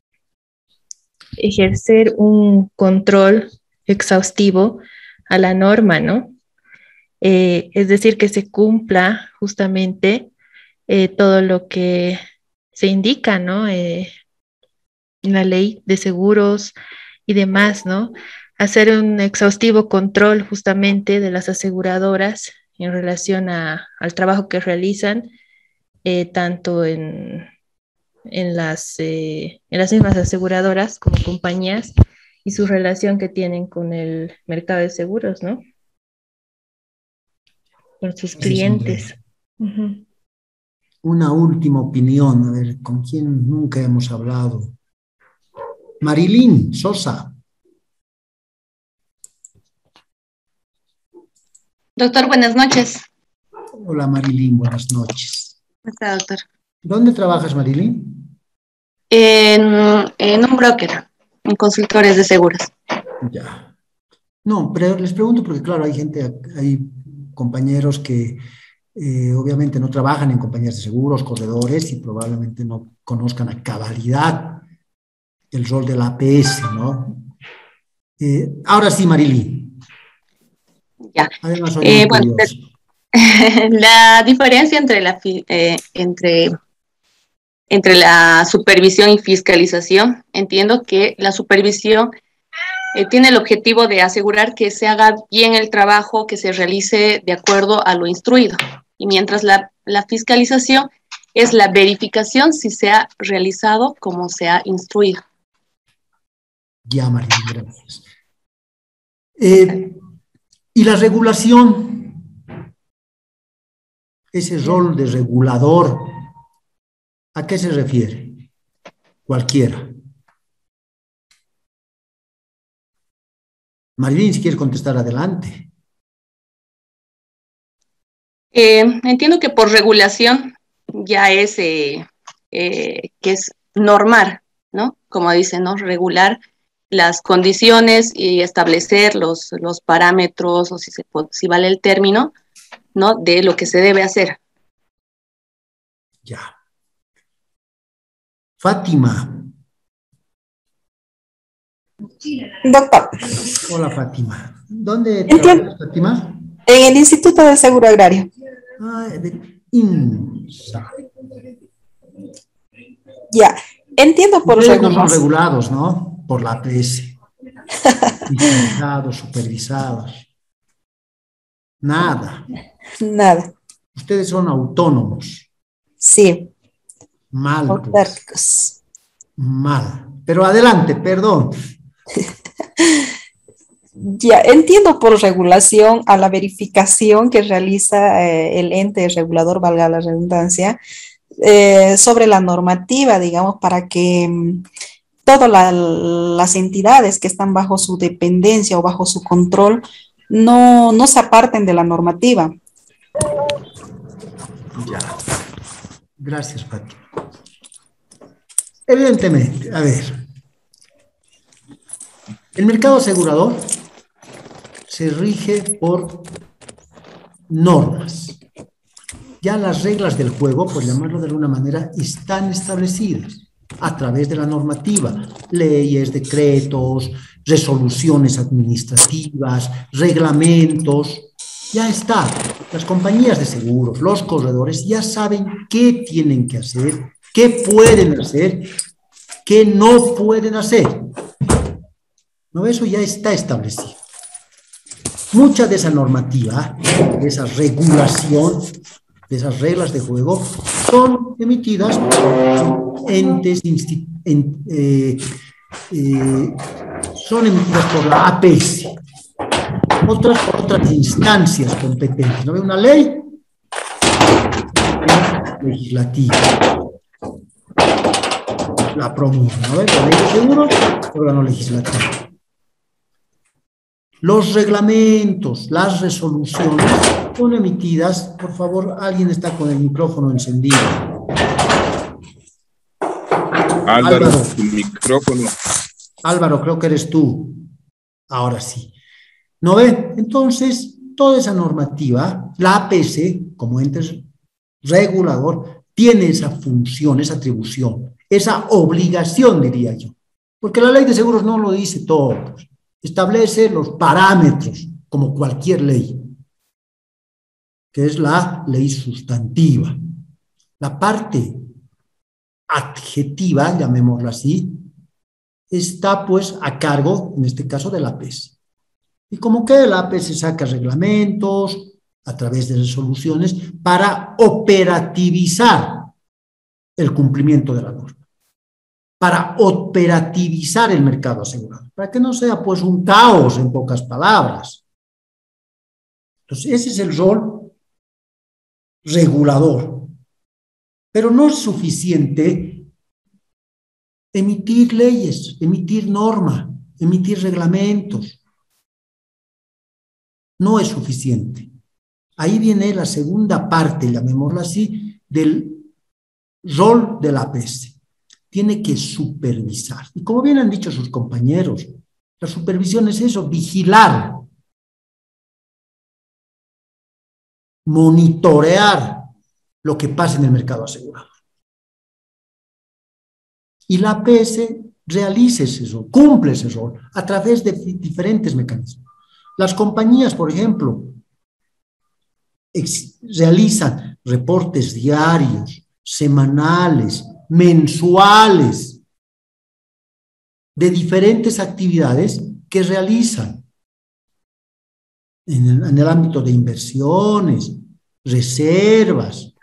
ejercer un control exhaustivo a la norma, ¿no? Eh, es decir, que se cumpla justamente eh, todo lo que se indica, ¿no? Eh, en la ley de seguros y demás, ¿no? Hacer un exhaustivo control justamente de las aseguradoras en relación a, al trabajo que realizan, eh, tanto en, en, las, eh, en las mismas aseguradoras como compañías y su relación que tienen con el mercado de seguros, ¿no? Con sus clientes. Uh-huh. Una última opinión, a ver, ¿con quién nunca hemos hablado? Marilyn Sosa. Doctor, buenas noches. Hola, Marilyn, buenas noches. ¿Cómo está, doctor? ¿Dónde trabajas, Marilyn? En, en un broker, en consultores de seguros. Ya. No, pero les pregunto porque, claro, hay gente, hay compañeros que eh, obviamente no trabajan en compañías de seguros, corredores, y probablemente no conozcan a cabalidad el rol de la A P S, ¿no? Eh, ahora sí, Marilyn. Ya. Además, soy eh, muy bueno, curioso. la diferencia entre, la, eh, entre entre la supervisión y fiscalización. Entiendo que la supervisión eh, tiene el objetivo de asegurar que se haga bien el trabajo, que se realice de acuerdo a lo instruido. Y mientras la, la fiscalización es la verificación si se ha realizado como se ha instruido. Ya, María, gracias. Eh, y la regulación, ese rol de regulador, ¿a qué se refiere? Cualquiera. Marilyn, si quieres contestar, adelante. Eh, entiendo que por regulación ya es eh, eh, que es normar, ¿no? Como dicen, ¿no? Regular las condiciones y establecer los, los parámetros, o si, se, si vale el término, ¿no? De lo que se debe hacer. Ya. Fátima. Doctor. Hola, Fátima. ¿Dónde trabajas, Fátima? En el Instituto de Seguro Agrario. Ah, de INSA. Ya. Entiendo por Ustedes no son regulados, ¿no? Por la A P S. Fiscalizados, supervisados. Nada. Nada. Ustedes son autónomos. Sí. Mal. Autárquicos. Mal. Pero adelante, perdón. Ya, entiendo por regulación a la verificación que realiza eh, el ente regulador, valga la redundancia, eh, sobre la normativa, digamos, para que mm, todas la, las entidades que están bajo su dependencia o bajo su control no, no se aparten de la normativa. Ya. Gracias, Pati. Evidentemente, a ver, el mercado asegurador se rige por normas. Ya las reglas del juego, por llamarlo de alguna manera, están establecidas a través de la normativa. Leyes, decretos, resoluciones administrativas, reglamentos, ya está. Las compañías de seguros, los corredores ya saben qué tienen que hacer, qué pueden hacer, qué no pueden hacer. ¿No? Eso ya está establecido. Mucha de esa normativa, de esa regulación, de esas reglas de juego, son emitidas por entes, en, eh, eh, son emitidas por la A P S, otras por otras instancias competentes. ¿No ve? Una ley legislativa, la promulga, ¿no ve? La ley de seguros, órgano legislativo. Los reglamentos, las resoluciones son emitidas, por favor, alguien está con el micrófono encendido. Álvaro, Álvaro, tu micrófono. Álvaro, creo que eres tú. Ahora sí. ¿No ve? Entonces, toda esa normativa, la A P S, como ente regulador, tiene esa función, esa atribución, esa obligación, diría yo. Porque la ley de seguros no lo dice todo. Establece los parámetros, como cualquier ley, que es la ley sustantiva. La parte adjetiva, llamémosla así, está pues a cargo, en este caso, de la A P S. Y como que la A P S saca reglamentos a través de resoluciones para operativizar el cumplimiento de la norma, para operativizar el mercado asegurado, para que no sea pues un caos, en pocas palabras. Entonces, ese es el rol regulador. Pero no es suficiente emitir leyes, emitir norma, emitir reglamentos. No es suficiente. Ahí viene la segunda parte, llamémosla así, del rol de la A P S. Tiene que supervisar. Y como bien han dicho sus compañeros, la supervisión es eso, vigilar, monitorear lo que pasa en el mercado asegurado. Y la A P S realiza ese rol, cumple ese rol a través de diferentes mecanismos. Las compañías, por ejemplo, realizan reportes diarios, semanales, mensuales de diferentes actividades que realizan en el, en el ámbito de inversiones, reservas,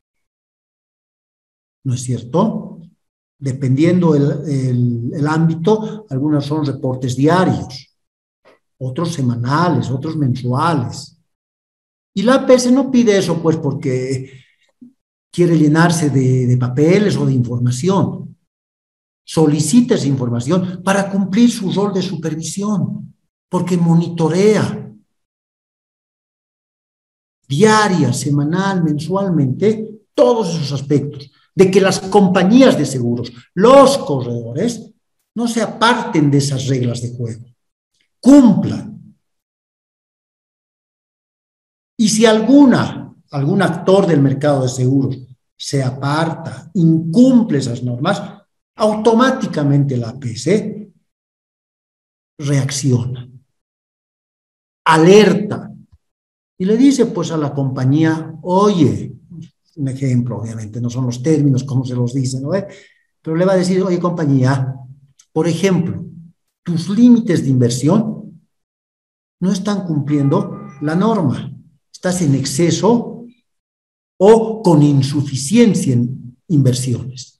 ¿no es cierto? Dependiendo el, el, el ámbito, algunos son reportes diarios, otros semanales, otros mensuales. Y la A P S no pide eso pues porque quiere llenarse de, de papeles o de información. Solicita esa información para cumplir su rol de supervisión, porque monitorea diaria, semanal, mensualmente, todos esos aspectos, de que las compañías de seguros, los corredores, no se aparten de esas reglas de juego, cumplan. Y si alguna, algún actor del mercado de seguros se aparta, incumple esas normas, automáticamente la A P S reacciona, alerta, y le dice pues a la compañía, oye, un ejemplo, obviamente, no son los términos como se los dicen, ¿no? Pero le va a decir, oye, compañía, por ejemplo, tus límites de inversión no están cumpliendo la norma, estás en exceso o con insuficiencia en inversiones.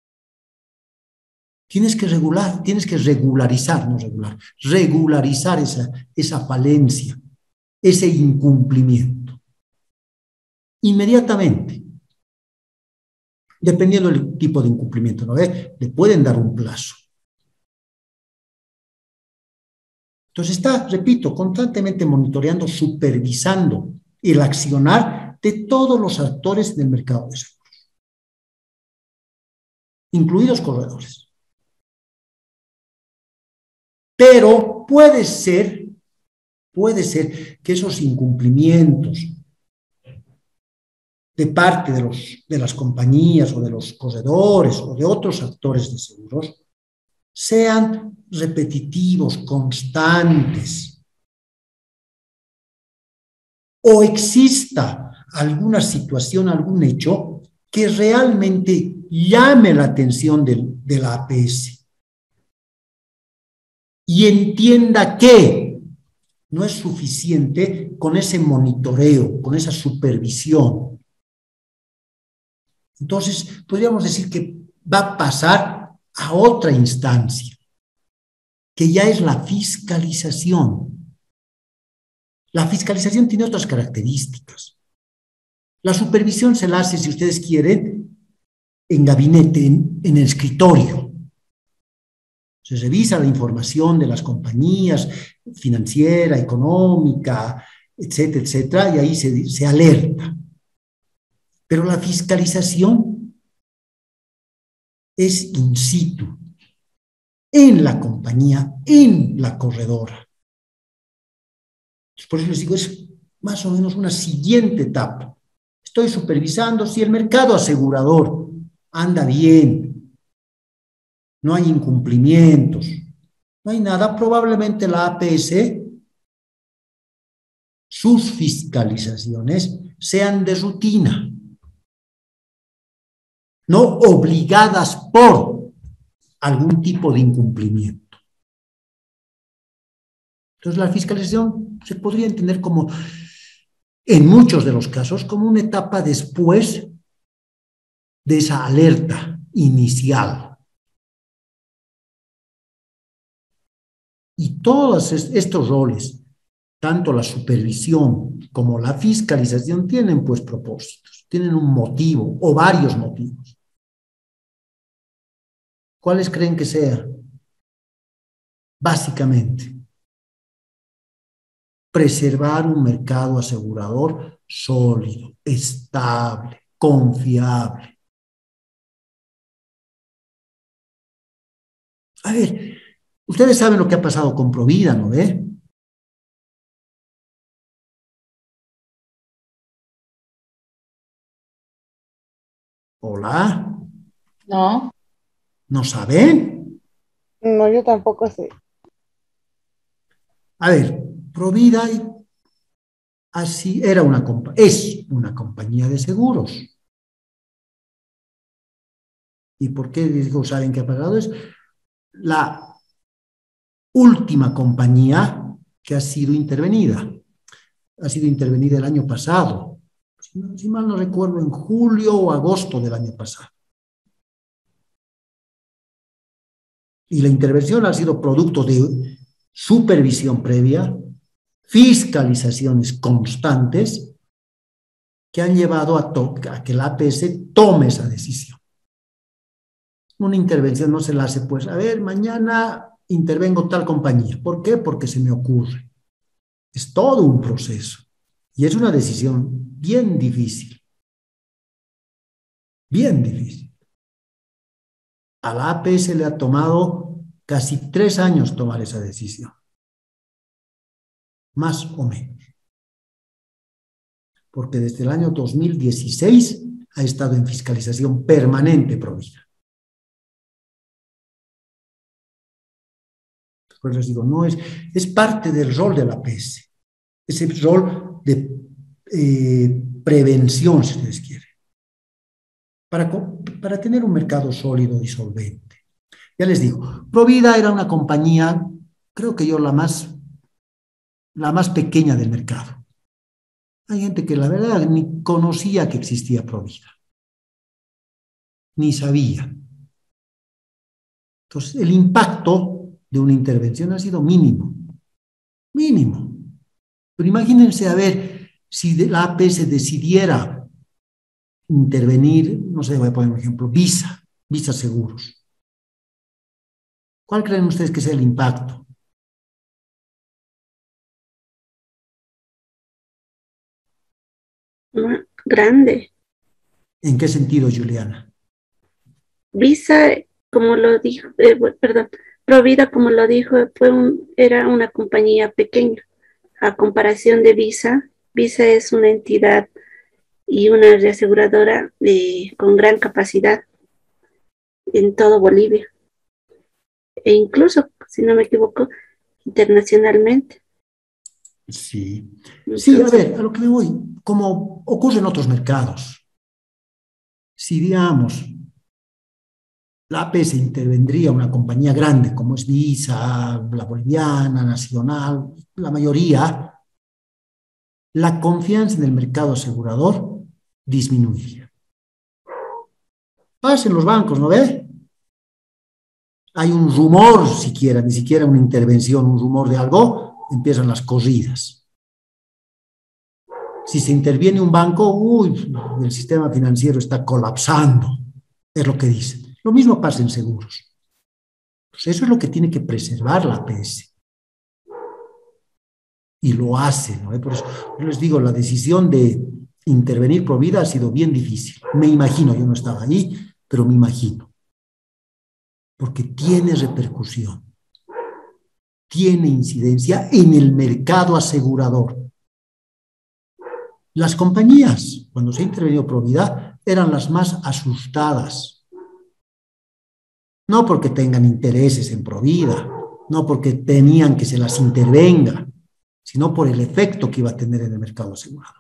Tienes que regular, tienes que regularizar, no regular, regularizar esa, esa falencia, ese incumplimiento. Inmediatamente. Dependiendo del tipo de incumplimiento, ¿no ve? Le pueden dar un plazo. Entonces está, repito, constantemente monitoreando, supervisando el accionar de todos los actores del mercado de seguros, incluidos corredores. Pero puede ser, puede ser que esos incumplimientos de parte de, los, de las compañías o de los corredores o de otros actores de seguros sean repetitivos, constantes, o exista alguna situación, algún hecho que realmente llame la atención de, de la A P S y entienda que no es suficiente con ese monitoreo, con esa supervisión. Entonces, podríamos decir que va a pasar a otra instancia, que ya es la fiscalización. La fiscalización tiene otras características. La supervisión se la hace, si ustedes quieren, en gabinete, en, en el escritorio. Se revisa la información de las compañías, financiera, económica, etcétera, etcétera, y ahí se, se alerta. Pero la fiscalización es in situ, en la compañía, en la corredora. Por eso les digo, es más o menos una siguiente etapa. Estoy supervisando si el mercado asegurador anda bien, no hay incumplimientos, no hay nada, probablemente la A P S, sus fiscalizaciones sean de rutina, no obligadas por algún tipo de incumplimiento. Entonces la fiscalización se podría entender como, en muchos de los casos, como una etapa después de esa alerta inicial. Y todos estos roles, tanto la supervisión como la fiscalización, tienen pues propósitos, tienen un motivo o varios motivos. ¿Cuáles creen que sean? Básicamente, preservar un mercado asegurador sólido, estable, confiable. A ver, ustedes saben lo que ha pasado con Provida, ¿no ve? Hola. No. ¿No saben? No, yo tampoco sé. A ver, Provida así era una es una compañía de seguros. ¿Y por qué digo saben que ha pagado? Es la última compañía que ha sido intervenida. Ha sido intervenida el año pasado. Si, no, si mal no recuerdo, en julio o agosto del año pasado. Y la intervención ha sido producto de supervisión previa, fiscalizaciones constantes que han llevado a, a que la A P S tome esa decisión. Una intervención no se la hace, pues, a ver, mañana intervengo tal compañía. ¿Por qué? Porque se me ocurre. Es todo un proceso. Y es una decisión bien difícil. Bien difícil. A la A P S le ha tomado casi tres años tomar esa decisión. Más o menos. Porque desde el año dos mil dieciséis ha estado en fiscalización permanente Provida. Pues les digo, no es, es parte del rol de la A P S. Ese rol de eh, prevención, si ustedes quieren. Para, para tener un mercado sólido y solvente. Ya les digo, Provida era una compañía, creo que yo la más, la más pequeña del mercado. Hay gente que la verdad ni conocía que existía Provida. Ni sabía. Entonces, el impacto de una intervención ha sido mínimo. Mínimo. Pero imagínense a ver si la A P S decidiera intervenir, no sé, voy a poner un ejemplo, Visa, Visa Seguros. ¿Cuál creen ustedes que sea el impacto? Grande. ¿En qué sentido, Juliana? Visa, como lo dijo, eh, perdón, Provida, como lo dijo, fue un, era una compañía pequeña. A comparación de Visa, Visa es una entidad y una reaseguradora eh, con gran capacidad en todo Bolivia. E incluso, si no me equivoco, internacionalmente. Sí. Entonces, sí, a ver, a lo que me voy, como ocurre en otros mercados. Si, digamos, la A P S intervendría una compañía grande como es Visa, la Boliviana, Nacional, la mayoría, la confianza en el mercado asegurador disminuiría. Pasa en los bancos, ¿no ve? Hay un rumor, siquiera, ni siquiera una intervención, un rumor de algo, empiezan las corridas. Si se interviene un banco, uy, el sistema financiero está colapsando, es lo que dicen. Lo mismo pasa en seguros. Pues eso es lo que tiene que preservar la A P S. Y lo hace, ¿no? Por eso yo les digo, la decisión de intervenir Provida ha sido bien difícil. Me imagino, yo no estaba allí, pero me imagino. Porque tiene repercusión. Tiene incidencia en el mercado asegurador. Las compañías, cuando se ha intervenido Provida, eran las más asustadas. No porque tengan intereses en Provida, no porque tenían que se las intervenga, sino por el efecto que iba a tener en el mercado asegurador.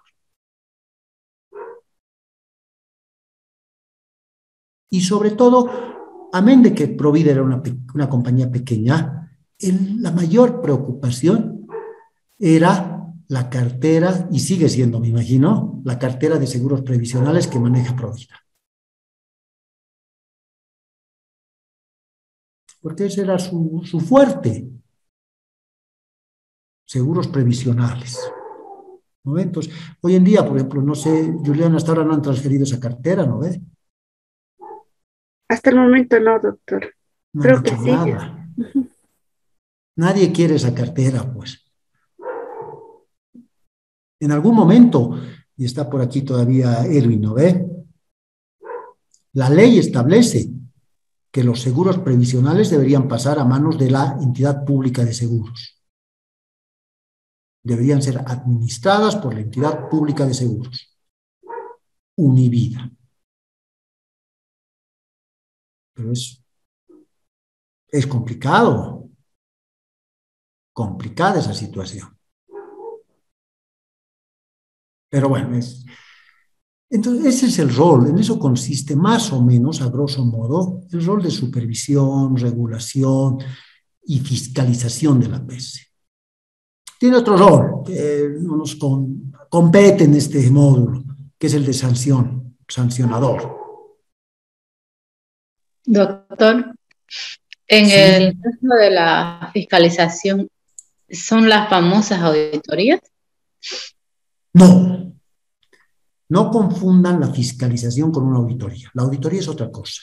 Y sobre todo, amén de que Provida era una, una compañía pequeña, el, la mayor preocupación era la cartera, y sigue siendo, me imagino, la cartera de seguros previsionales que maneja Provida. Porque ese era su, su fuerte. Seguros previsionales. ¿No ve? Entonces, hoy en día, por ejemplo, no sé, Juliana, hasta ahora no han transferido esa cartera, ¿no ve? Hasta el momento no, doctor. No Creo han que hecho sí. nada. Nadie quiere esa cartera, pues. En algún momento, y está por aquí todavía Edwin, ¿no ve? La ley establece que los seguros previsionales deberían pasar a manos de la entidad pública de seguros. Deberían ser administradas por la entidad pública de seguros. Univida. Pero es, es complicado. Complicada esa situación. Pero bueno, es, Entonces, ese es el rol, en eso consiste más o menos, a grosso modo, el rol de supervisión, regulación y fiscalización de la P S. Tiene otro rol que no nos con, compete en este módulo, que es el de sanción, sancionador. Doctor, en Sí. el caso de la fiscalización, ¿son las famosas auditorías? No, no confundan la fiscalización con una auditoría. La auditoría es otra cosa.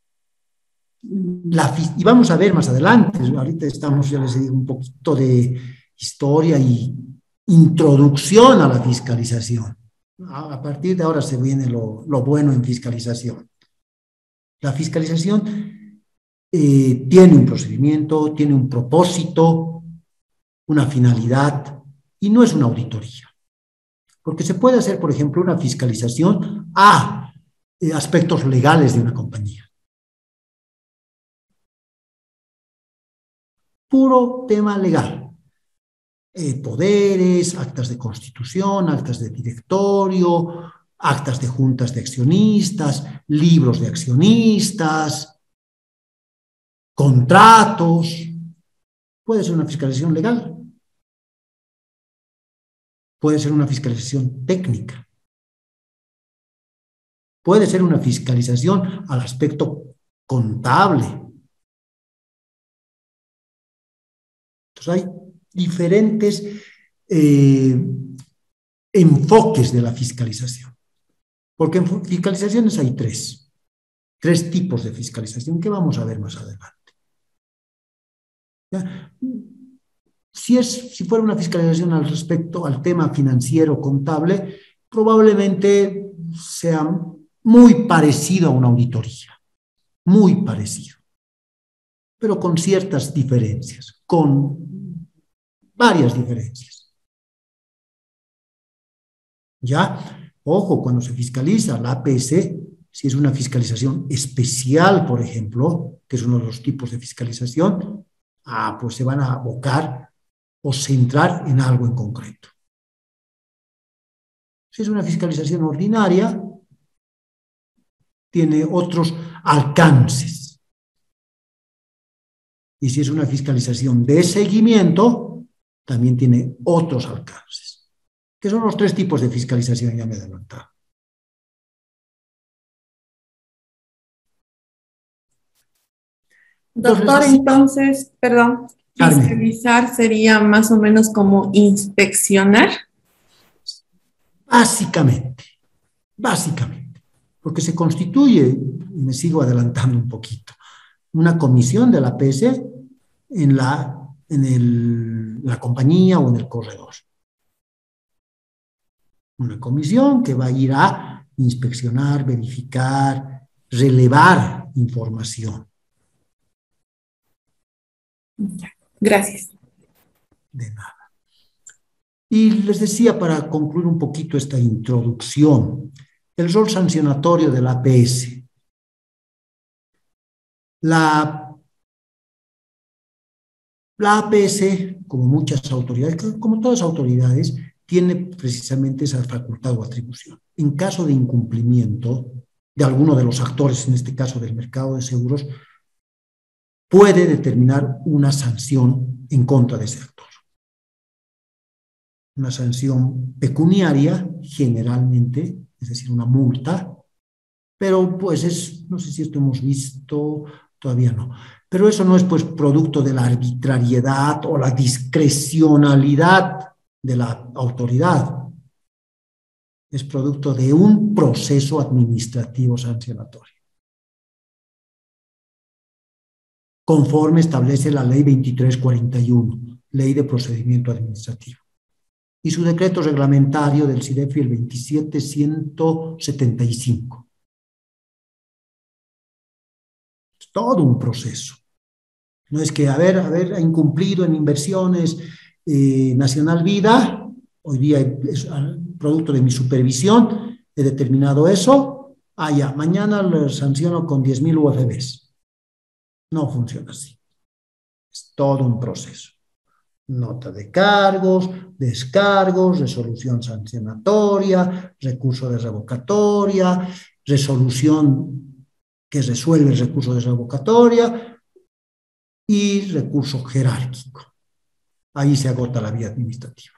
La, y vamos a ver más adelante, ahorita estamos, ya les digo, un poquito de historia y introducción a la fiscalización. A partir de ahora se viene lo, lo bueno en fiscalización. La fiscalización eh, tiene un procedimiento, tiene un propósito, una finalidad, y no es una auditoría. Porque se puede hacer, por ejemplo, una fiscalización a eh, aspectos legales de una compañía. Puro tema legal. Eh, poderes, actas de constitución, actas de directorio, actas de juntas de accionistas, libros de accionistas, contratos. Puede ser una fiscalización legal. Puede ser una fiscalización técnica. Puede ser una fiscalización al aspecto contable. Entonces hay diferentes eh, enfoques de la fiscalización. Porque en fiscalizaciones hay tres. Tres tipos de fiscalización que vamos a ver más adelante. ¿Ya? Si, es, si fuera una fiscalización al respecto al tema financiero contable, probablemente sea muy parecido a una auditoría. Muy parecido. Pero con ciertas diferencias, con varias diferencias. ¿Ya? Ojo, cuando se fiscaliza la A P S, si es una fiscalización especial, por ejemplo, que es uno de los tipos de fiscalización, ah, pues se van a abocar o centrar en algo en concreto. Si es una fiscalización ordinaria, tiene otros alcances. Y si es una fiscalización de seguimiento, también tiene otros alcances. Que son los tres tipos de fiscalización, ya me he adelantado. Doctor, entonces, perdón, fiscalizar sería más o menos como inspeccionar. Básicamente, básicamente, porque se constituye, y me sigo adelantando un poquito, una comisión de la P S en la, en el, la compañía o en el corredor. Una comisión que va a ir a inspeccionar, verificar, relevar información. Gracias. De nada. Y les decía, para concluir un poquito esta introducción, el rol sancionatorio de la A P S. La, la A P S, como muchas autoridades, como todas autoridades, tiene precisamente esa facultad o atribución. En caso de incumplimiento de alguno de los actores, en este caso del mercado de seguros, puede determinar una sanción en contra de ese actor. Una sanción pecuniaria, generalmente, es decir, una multa, pero pues es, no sé si esto hemos visto, todavía no, pero eso no es pues producto de la arbitrariedad o la discrecionalidad de la autoridad, es producto de un proceso administrativo sancionatorio, conforme establece la ley veintitrés cuarenta y uno, Ley de Procedimiento Administrativo, y su decreto reglamentario del CIDEFI, el veintisiete ciento setenta y cinco. Es todo un proceso. No es que, a ver, a ver, ha incumplido en inversiones eh, Nacional Vida, hoy día es producto de mi supervisión, he determinado eso, ah, ya, mañana lo sanciono con diez mil U F Bs. No funciona así. Es todo un proceso. nota de cargos, descargos, resolución sancionatoria, recurso de revocatoria, resolución que resuelve el recurso de revocatoria y recurso jerárquico. Ahí se agota la vía administrativa.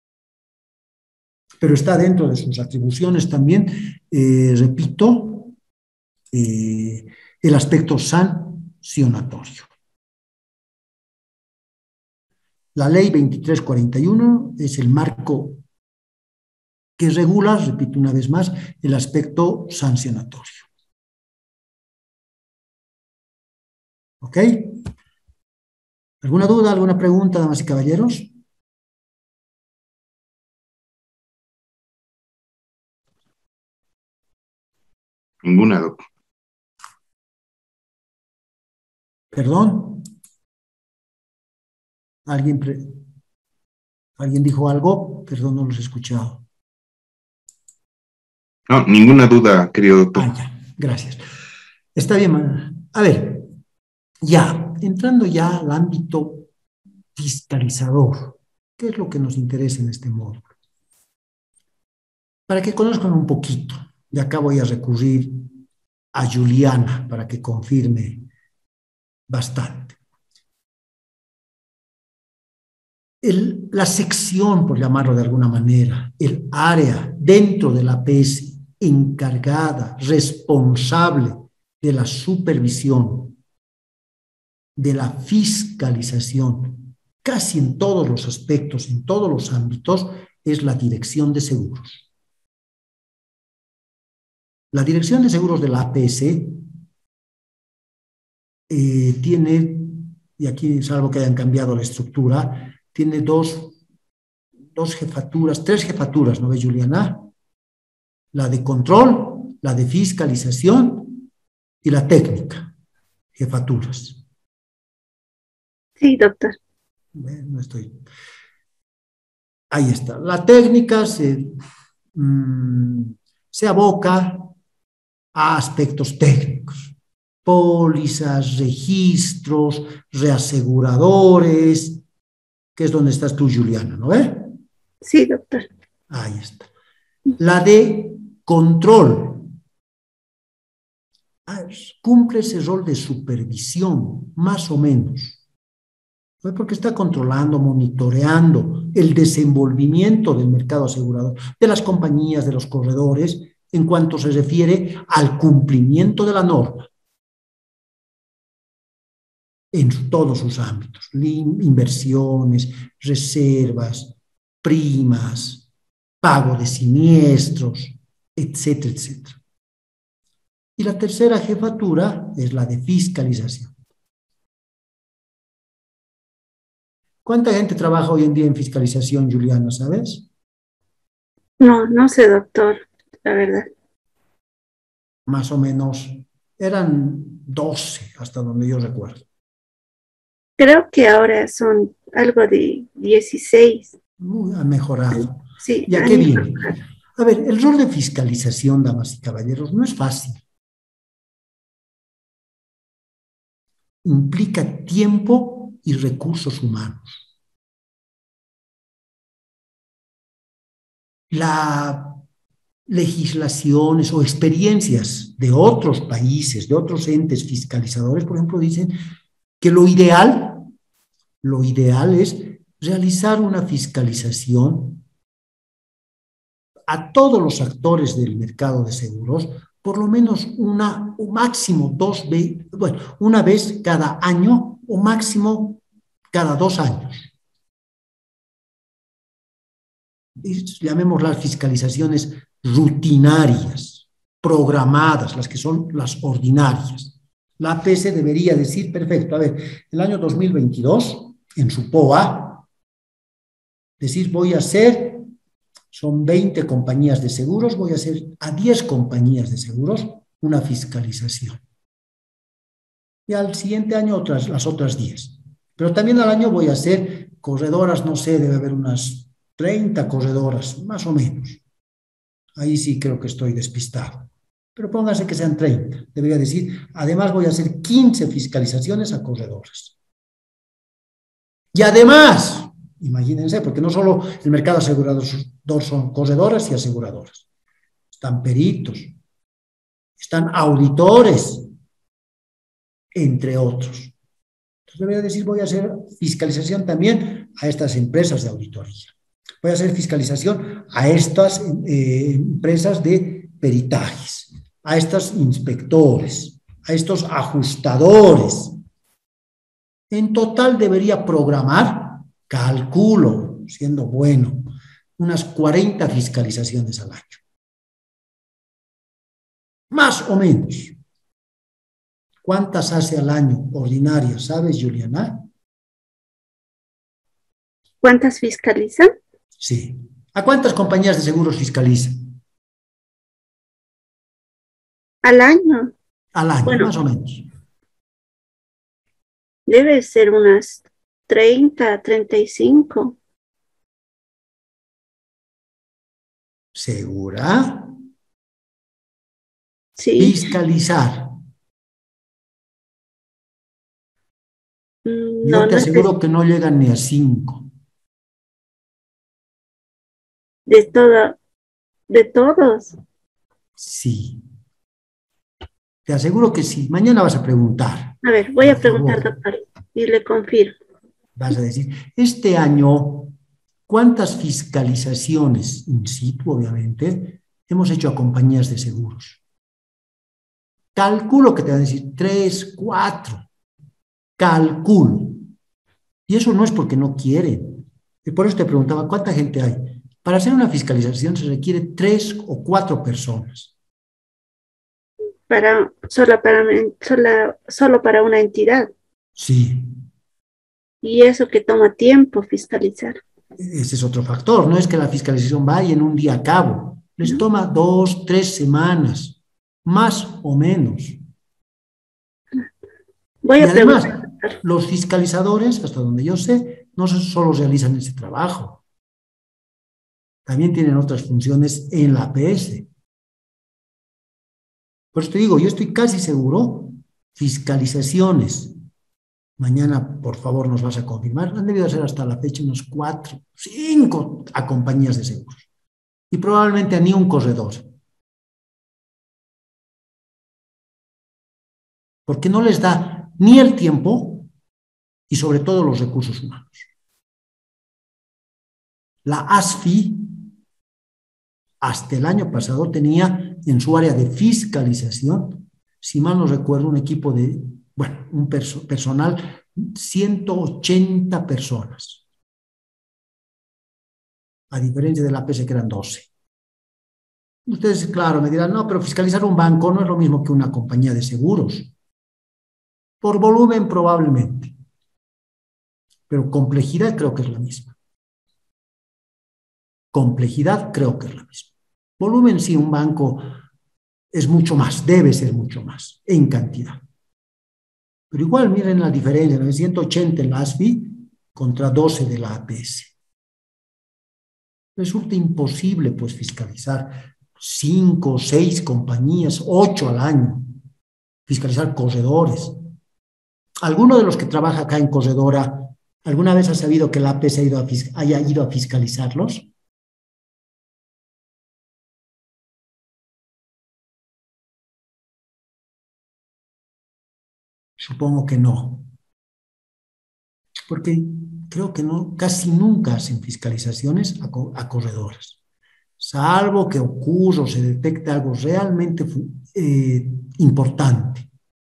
Pero está dentro de sus atribuciones también, eh, repito, eh, el aspecto sancionatorio. La ley veintitrés cuarenta y uno es el marco que regula, repito una vez más, el aspecto sancionatorio. ¿Ok? ¿Alguna duda, alguna pregunta, damas y caballeros? Ninguna, doctor. ¿Perdón? ¿Alguien, pre... ¿Alguien dijo algo? Perdón, no los he escuchado. No, ninguna duda, querido doctor. Ah, ya, gracias. Está bien. A ver, ya, entrando ya al ámbito fiscalizador, ¿qué es lo que nos interesa en este módulo? Para que conozcan un poquito, y acá voy a recurrir a Juliana para que confirme bastante. El, la sección, por llamarlo de alguna manera, el área dentro de la A P S encargada, responsable de la supervisión, de la fiscalización, casi en todos los aspectos, en todos los ámbitos, es la Dirección de Seguros. La Dirección de Seguros de la A P S eh, tiene, y aquí salvo que hayan cambiado la estructura, tiene dos, dos jefaturas, tres jefaturas, ¿no ve, Juliana? La de control, la de fiscalización y la técnica, jefaturas. Sí, doctor. No estoy. Ahí está. La técnica se, mmm, se aboca a aspectos técnicos, pólizas, registros, reaseguradores, que es donde estás tú, Juliana, ¿no ve? Sí, doctor. Ahí está. La de control. Cumple ese rol de supervisión, más o menos. ¿No? Porque está controlando, monitoreando el desenvolvimiento del mercado asegurador, de las compañías, de los corredores, en cuanto se refiere al cumplimiento de la norma. En todos sus ámbitos, inversiones, reservas, primas, pago de siniestros, etcétera, etcétera. Y la tercera jefatura es la de fiscalización. ¿Cuánta gente trabaja hoy en día en fiscalización, Juliana, sabes? No, no sé, doctor, la verdad. Más o menos, eran doce, hasta donde yo recuerdo. Creo que ahora son algo de dieciséis. Uh, ha mejorado. Sí. ¿Y a qué viene? A ver, el rol de fiscalización, damas y caballeros, no es fácil. Implica tiempo y recursos humanos. La legislaciones o experiencias de otros países, de otros entes fiscalizadores, por ejemplo, dicen que lo ideal, lo ideal es realizar una fiscalización a todos los actores del mercado de seguros, por lo menos una o máximo dos veces, bueno, una vez cada año o máximo cada dos años. Y llamémoslas fiscalizaciones rutinarias, programadas, las que son las ordinarias. La A P S debería decir, perfecto, a ver, el año dos mil veintidós, en su P O A, decir, voy a hacer, son veinte compañías de seguros, voy a hacer a diez compañías de seguros una fiscalización. Y al siguiente año otras, las otras diez. Pero también al año voy a hacer corredoras, no sé, debe haber unas treinta corredoras, más o menos. Ahí sí creo que estoy despistado. Pero pónganse que sean treinta. Debería decir, además voy a hacer quince fiscalizaciones a corredoras. Y además, Imagínense, porque no solo el mercado asegurador son corredoras y aseguradoras. Están peritos, están auditores, entre otros. Entonces debería decir, voy a hacer fiscalización también a estas empresas de auditoría. Voy a hacer fiscalización a estas eh, empresas de peritajes, a estos inspectores, a estos ajustadores. En total debería programar, calculo, siendo bueno, unas cuarenta fiscalizaciones al año. Más o menos. ¿Cuántas hace al año ordinarias? ¿Sabes, Juliana? ¿Cuántas fiscalizan? Sí. ¿A cuántas compañías de seguros fiscalizan? Al año. Al año, bueno, más o menos. Debe ser unas treinta, treinta y cinco. ¿Segura? Sí. Fiscalizar. Mm, Yo no, te no aseguro es que no llegan ni a cinco. de todo, de todos. Sí. Te aseguro que sí. Mañana vas a preguntar. A ver, voy Por a preguntar, favor. doctor, y le confirmo. Vas a decir, este año, ¿cuántas fiscalizaciones, in situ obviamente, hemos hecho a compañías de seguros? Calculo que te van a decir tres, cuatro. Calculo. Y eso no es porque no quieren. Y por eso te preguntaba, ¿cuánta gente hay? Para hacer una fiscalización se requiere tres o cuatro personas. Para, solo, para, solo, solo para una entidad. Sí. Y eso que toma tiempo fiscalizar. Ese es otro factor. No es que la fiscalización vaya en un día a cabo. Les ¿no? toma dos, tres semanas, más o menos. Voy y a además, preguntar. Los fiscalizadores, hasta donde yo sé, no solo realizan ese trabajo. También tienen otras funciones en la A P S. Por eso te digo, yo estoy casi seguro, fiscalizaciones. Mañana, por favor, nos vas a confirmar. Han debido ser hasta la fecha unos cuatro, cinco a compañías de seguros. Y probablemente a ni un corredor. Porque no les da ni el tiempo y sobre todo los recursos humanos. La A S F I, hasta el año pasado, tenía en su área de fiscalización, si mal no recuerdo, un equipo de, bueno, un perso- personal, ciento ochenta personas. A diferencia de la A P S que eran doce. Ustedes, claro, me dirán, no, pero fiscalizar un banco no es lo mismo que una compañía de seguros. Por volumen, probablemente. Pero complejidad creo que es la misma. Complejidad creo que es la misma. Volumen, sí, un banco es mucho más, debe ser mucho más, en cantidad. Pero igual, miren la diferencia, ciento ochenta en la A S F I contra doce de la A P S. Resulta imposible, pues, fiscalizar cinco o seis compañías, ocho al año, fiscalizar corredores. ¿Alguno de los que trabaja acá en corredora alguna vez ha sabido que la A P S ha ido a haya ido a fiscalizarlos? Supongo que no. Porque creo que no, casi nunca hacen fiscalizaciones a, a corredoras. Salvo que ocurra o se detecte algo realmente eh, importante.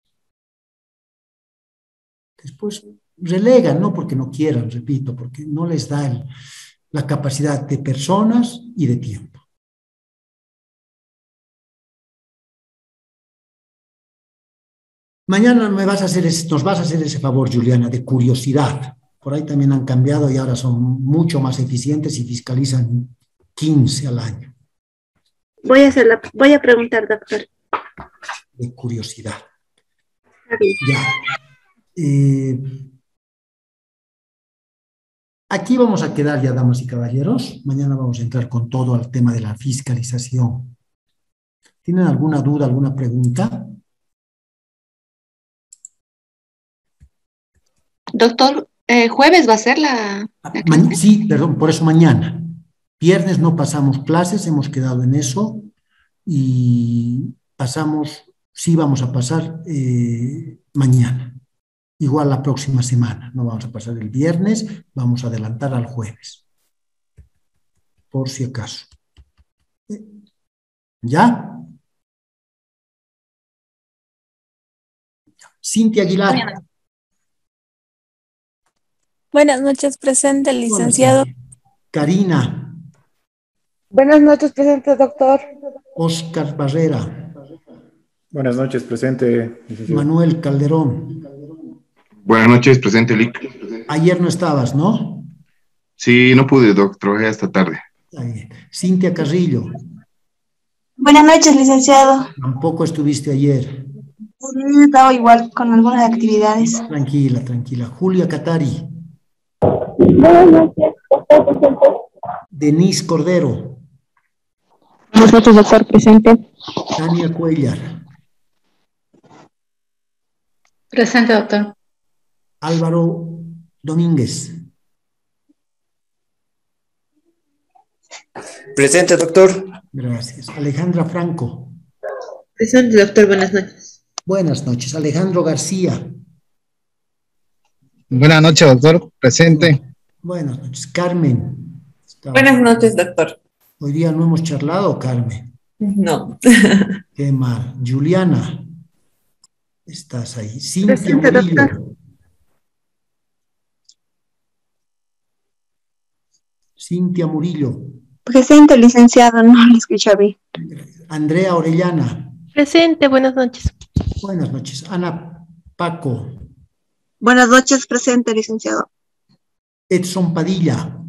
Después relegan, no porque no quieran, repito, porque no les da el, la capacidad de personas y de tiempo. Mañana me vas a hacer ese, nos vas a hacer ese favor, Juliana, de curiosidad. Por ahí también han cambiado y ahora son mucho más eficientes y fiscalizan quince al año. Voy a, hacer la, voy a preguntar, doctor. De curiosidad. Ya. Eh, aquí vamos a quedar ya, damas y caballeros. Mañana vamos a entrar con todo al tema de la fiscalización. ¿Tienen alguna duda, alguna pregunta? Doctor, Eh, jueves va a ser la, la Ma- sí, perdón, por eso mañana. Viernes no pasamos clases, hemos quedado en eso y pasamos, sí vamos a pasar eh, mañana. Igual la próxima semana, no vamos a pasar el viernes, vamos a adelantar al jueves, por si acaso. ¿Ya? Cintia Aguilar. Buenas noches, presente, licenciado. Karina. Buenas noches, presente, doctor. Oscar Barrera. Buenas noches, presente, licenciado. Manuel Calderón. Buenas noches, presente, Lic. Ayer no estabas, ¿no? Sí, no pude, doc, trabajé hasta tarde. Está bien. Cintia Carrillo. Buenas noches, licenciado. Tampoco estuviste ayer. Sí, he estado igual con algunas actividades. Tranquila, tranquila. Julia Catari. Buenas noches, doctor. Denise Cordero. Buenas noches, doctor, presente. Tania Cuellar. Presente, doctor. Álvaro Domínguez. Presente, doctor. Gracias. Alejandra Franco. Presente, doctor. Buenas noches. Buenas noches. Alejandro García. Buenas noches, doctor. Presente. Buenas noches. Carmen. Está... Buenas noches, doctor. Hoy día no hemos charlado, Carmen. No. Qué mal. Juliana. Estás ahí. Cintia Presente, Murillo. doctor. Cintia Murillo. Presente, licenciado, no lo escucho bien. Andrea Orellana. Presente, buenas noches. Buenas noches. Ana Paco. Buenas noches, presente, licenciado. Edson Padilla.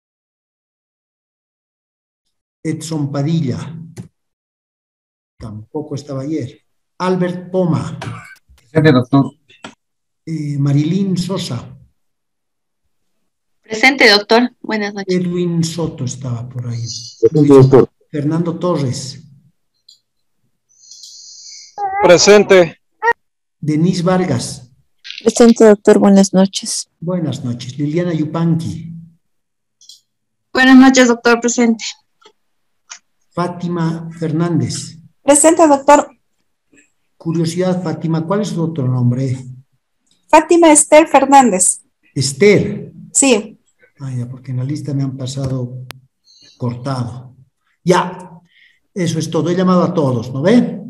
Edson Padilla. Tampoco estaba ayer. Albert Poma. Presente, doctor. Eh, Marilyn Sosa. Presente, doctor. Buenas noches. Edwin Soto estaba por ahí. Presente, doctor. Fernando Torres. Presente. Denise Vargas. Presente, doctor. Buenas noches. Buenas noches. Liliana Yupanqui. Buenas noches, doctor, presente. Fátima Fernández. Presente, doctor. Curiosidad, Fátima, ¿cuál es tu otro nombre? Fátima Esther Fernández. Esther. Sí. Ah, ya, porque en la lista me han pasado cortado. Ya, eso es todo. He llamado a todos, ¿no ve?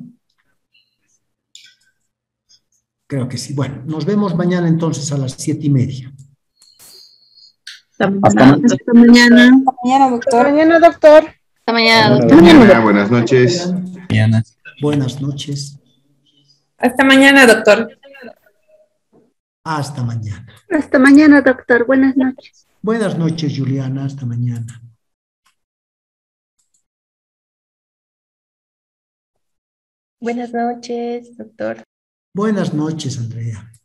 Creo que sí. Bueno, nos vemos mañana entonces a las siete y media. Hasta mañana. Hasta mañana. Hasta mañana, doctor. Hasta mañana, doctor. Hasta mañana, doctor. Mañana, buenas noches. Mañana. Buenas noches. Hasta mañana, doctor. Hasta mañana. Hasta mañana, doctor. Buenas noches. Buenas noches, Juliana. Hasta mañana. Buenas noches, doctor. Buenas noches, Andrea.